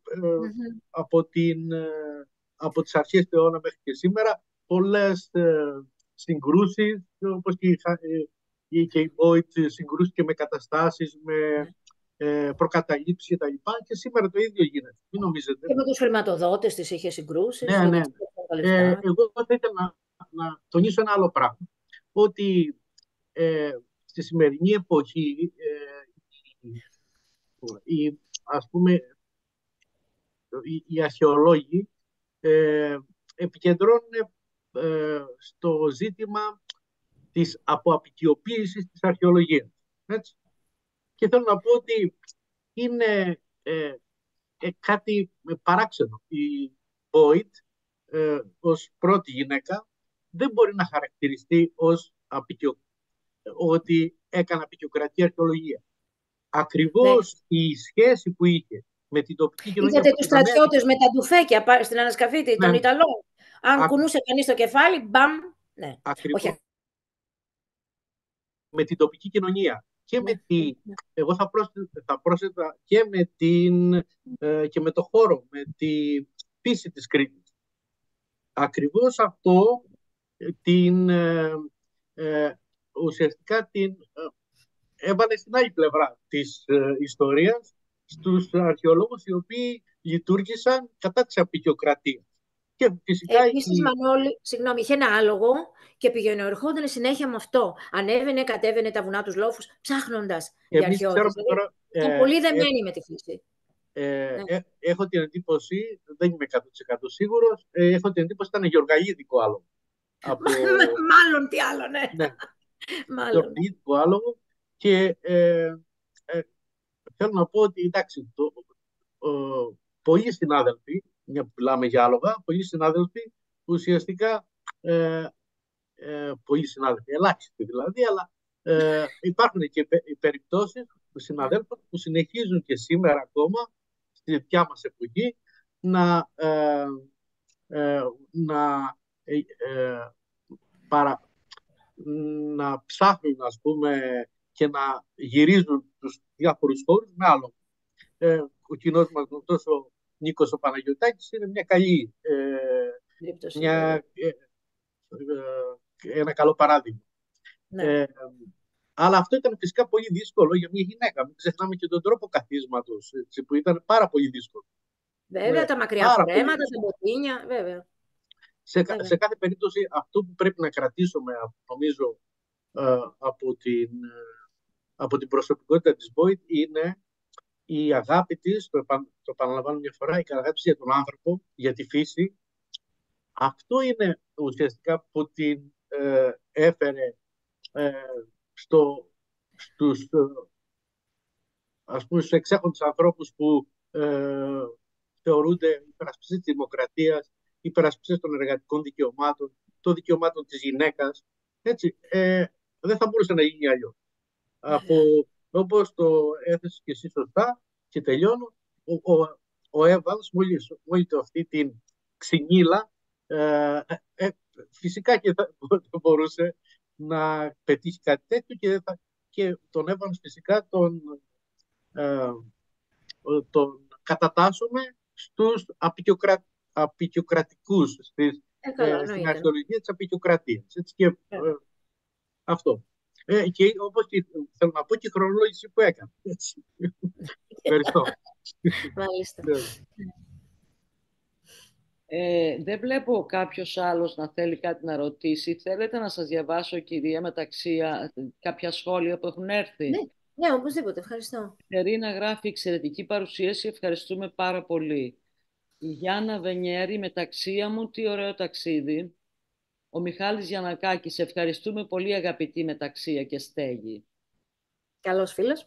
από τις αρχές του αιώνα μέχρι και σήμερα, πολλές συγκρούσεις, όπως και η Boyd συγκρούστηκε με καταστάσεις, με προκαταλήψεις και τα λοιπά, και σήμερα το ίδιο γίνεται. Μην νομίζετε. Και με τους χρηματοδότες της είχε συγκρούσεις. Ναι. Εγώ θα ήθελα να τονίσω ένα άλλο πράγμα. Ότι στη σημερινή εποχή ας πούμε οι αρχαιολόγοι επικεντρώνουν στο ζήτημα της αποαπικιοποίησης της αρχαιολογίας. Έτσι. Και θέλω να πω ότι είναι κάτι παράξενο. Η Boyd ως πρώτη γυναίκα δεν μπορεί να χαρακτηριστεί ως ότι έκανε απικιοκρατική αρχαιολογία. Ακριβώς η σχέση που είχε με την τοπική κοινωνία. Είδατε τους στρατιώτες με τα ντουφέκια στην ανασκαφή των Ιταλών. Αν κουνούσε κανείς το κεφάλι, μπαμ. Ναι. Ακριβώς. Με την τοπική κοινωνία. Και εγώ θα πρόσθετα και με το χώρο, με τη φύση της Κρήτης. Ακριβώς αυτό ουσιαστικά την έβαλε στην άλλη πλευρά της ιστορίας στους αρχαιολόγους οι οποίοι λειτουργήσαν κατά της απικιοκρατίας. Και φυσικά επίσης, Μανώλη, συγγνώμη, είχε ένα άλογο και πήγαινε ερχόταν συνέχεια με αυτό. Ανέβαινε, κατέβαινε τα βουνά τους λόφους, ψάχνοντας για αρχαιότητες. Ήταν πολύ δεμένη με τη φύση. Έχω την εντύπωση, δεν είμαι 100% σίγουρος, έχω την εντύπωση ότι ήταν γεωργαίδικο άλογο. Μάλλον τι άλλο, ναι. Γεωργαίδικο άλογο. Και θέλω να πω ότι, εντάξει, πολλοί συνάδελφοι, μια που μιλάμε για άλογα, πολλοί συνάδελφοι ουσιαστικά, πολλοί συνάδελφοι, ελάχιστοι δηλαδή, αλλά υπάρχουν και περιπτώσεις συναδέλφων που συνεχίζουν και σήμερα ακόμα, στη δικιά μας εποχή, να ψάχνουν, ας πούμε, και να γυρίζουν τους διάφορους χώρους με άλλο. Ο κοινός μας γνωστός ο Νίκος ο Παναγιωτάκης είναι μια καλή, ένα καλό παράδειγμα. Ναι. Αλλά αυτό ήταν φυσικά πολύ δύσκολο για μια γυναίκα. Μην ξεχνάμε και τον τρόπο καθίσματος, που ήταν πάρα πολύ δύσκολο. Βέβαια, τα μακριά φορέματα, τα μποτίνια, βέβαια. Σε κάθε περίπτωση, αυτό που πρέπει να κρατήσουμε, νομίζω, από την προσωπικότητα της Boyd είναι η αγάπη της, το επαναλαμβάνω μια φορά, η αγάπη για τον άνθρωπο, για τη φύση. Αυτό είναι ουσιαστικά που την έφερε στους εξέχοντες ανθρώπους που θεωρούνται υπερασπιστές της δημοκρατίας, υπερασπιστές των εργατικών δικαιωμάτων, των δικαιωμάτων της γυναίκας. Έτσι, δεν θα μπορούσε να γίνει αλλιώς. Όπως το έθεσες και εσύ σωστά, και τελειώνω, ο Evans, μόλις αυτή την ξυνήλα, φυσικά και θα μπορούσε να πετύχει κάτι τέτοιο και τον Evans φυσικά τον κατατάσσουμε στους απεικιοκρατικούς, στην αρχαιολογία της απεικιοκρατίας. Έτσι, και αυτό. Και όπως θέλω να πω και η χρονολόγηση που έκανε. Ευχαριστώ. Μάλιστα. Δεν βλέπω κάποιος άλλος να θέλει κάτι να ρωτήσει. Θέλετε να σας διαβάσω, κυρία Μεταξία, κάποια σχόλια που έχουν έρθει? Ναι, οπωσδήποτε. Ευχαριστώ. Η Τερίνα γράφει εξαιρετική παρουσίαση. Ευχαριστούμε πάρα πολύ. Η Γιάννα Βενιέρη, Μεταξία μου, τι ωραίο ταξίδι. Ο Μιχάλης Γιαννακάκης, ευχαριστούμε πολύ αγαπητή Μεταξία και Στέγη. Καλός φίλος.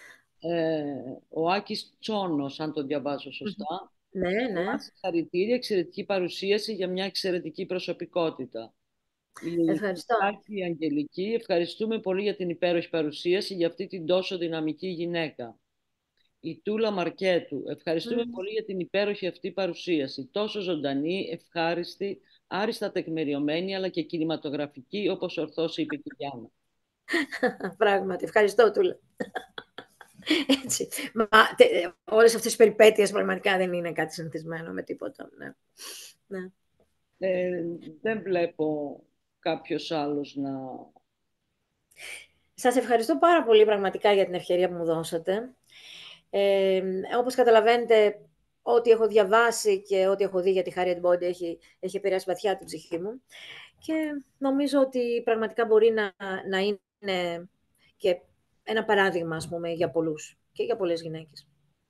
Ο Άκης Τσόνος, αν το διαβάζω σωστά. Ναι. Συγχαρητήρια, εξαιρετική παρουσίαση για μια εξαιρετική προσωπικότητα. Ευχαριστώ. Η Αγγελική, ευχαριστούμε πολύ για την υπέροχη παρουσίαση για αυτή την τόσο δυναμική γυναίκα. Η Τούλα Μαρκέτου, ευχαριστούμε πολύ για την υπέροχη αυτή παρουσίαση. Τόσο ζωντανή, ευχάριστη, άριστα τεκμεριωμένη, αλλά και κινηματογραφική, όπως ορθώς είπε η Γιάννα. Πράγματι, ευχαριστώ, Τούλα. Έτσι. Όλες αυτές οι περιπέτειες πραγματικά δεν είναι κάτι συνηθισμένο με τίποτα. Ναι. Δεν βλέπω κάποιος άλλος να... Σας ευχαριστώ πάρα πολύ πραγματικά για την ευκαιρία που μου δώσατε. Όπως καταλαβαίνετε, ό,τι έχω διαβάσει και ό,τι έχω δει για τη Harriet Body έχει επηρεάσει βαθιά την ψυχή μου. Και νομίζω ότι πραγματικά μπορεί να είναι και ένα παράδειγμα, ας πούμε, για πολλούς και για πολλές γυναίκες.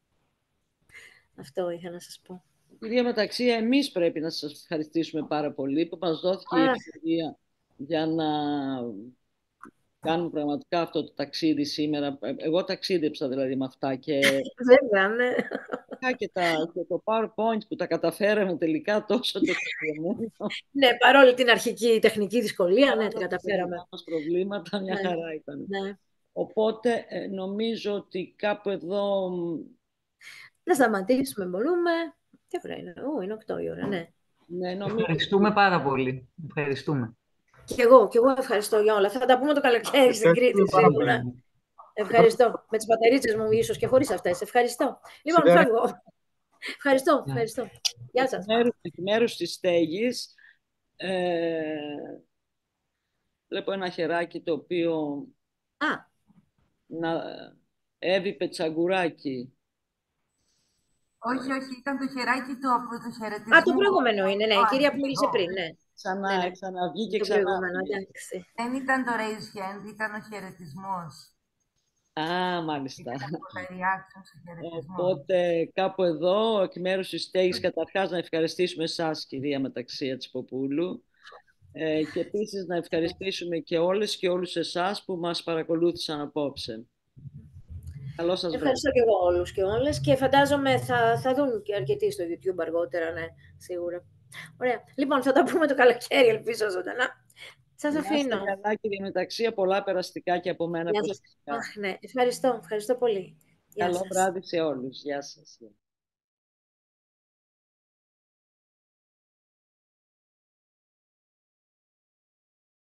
Αυτό είχα να σας πω. Κυρία Μεταξία, εμείς πρέπει να σας ευχαριστήσουμε πάρα πολύ που μας δόθηκε η ευκαιρία για να κάνουμε πραγματικά αυτό το ταξίδι σήμερα. Εγώ ταξίδεψα δηλαδή με αυτά και... Βέβαια, ναι. Και το PowerPoint που τα καταφέραμε τελικά τόσο το καταφέραμε. Ναι, παρόλη την αρχική τεχνική δυσκολία, ναι, τα καταφέραμε. Τα προβλήματα, μια χαρά ήταν. Ναι. Οπότε νομίζω ότι κάπου εδώ... Να σταματήσουμε, μπορούμε. Τι ώρα είναι? Είναι 8 η ώρα, ναι. Ευχαριστούμε πάρα πολύ. Ευχαριστούμε. Και εγώ ευχαριστώ για όλα. Θα τα πούμε το καλοκαίρι στην Κρήτη, σίγουρα. Ευχαριστώ. Με τις πατερίτσες μου ίσως και χωρίς αυτές. Ευχαριστώ. Λοιπόν, φεύγω. Ευχαριστώ. Γεια σας. Εκ μέρους της Στέγης, βλέπω ένα χεράκι το οποίο... Εύη Πετσαγκουράκη. Όχι, ήταν το χεράκι του χαιρετισμού. Το προηγούμενο είναι, ναι. Η κυρία που μίλησε πριν, ναι. Ξαναβγεί και ξανά. Δεν ήταν το raise hand, ήταν ο χαιρετισμός. Μάλιστα. Οπότε κάπου εδώ, εκ μέρους της Στέγης, καταρχάς να ευχαριστήσουμε εσάς, κυρία Μεταξία Τσιποπούλου, και επίσης να ευχαριστήσουμε και όλες και όλους εσάς που μας παρακολούθησαν απόψε. Καλό σας βράδυ. Ευχαριστώ και εγώ όλους και όλες και φαντάζομαι θα δουν και αρκετοί στο YouTube αργότερα, ναι, σίγουρα. Ωραία. Λοιπόν, θα τα πούμε το καλοκαίρι, ελπίζω ζωντανά. Σας αφήνω. Να είστε καλά, κύριε Μεταξία, πολλά περαστικά και από μένα. Ναι, ευχαριστώ πολύ. Καλό βράδυ σε όλους. Γεια σας.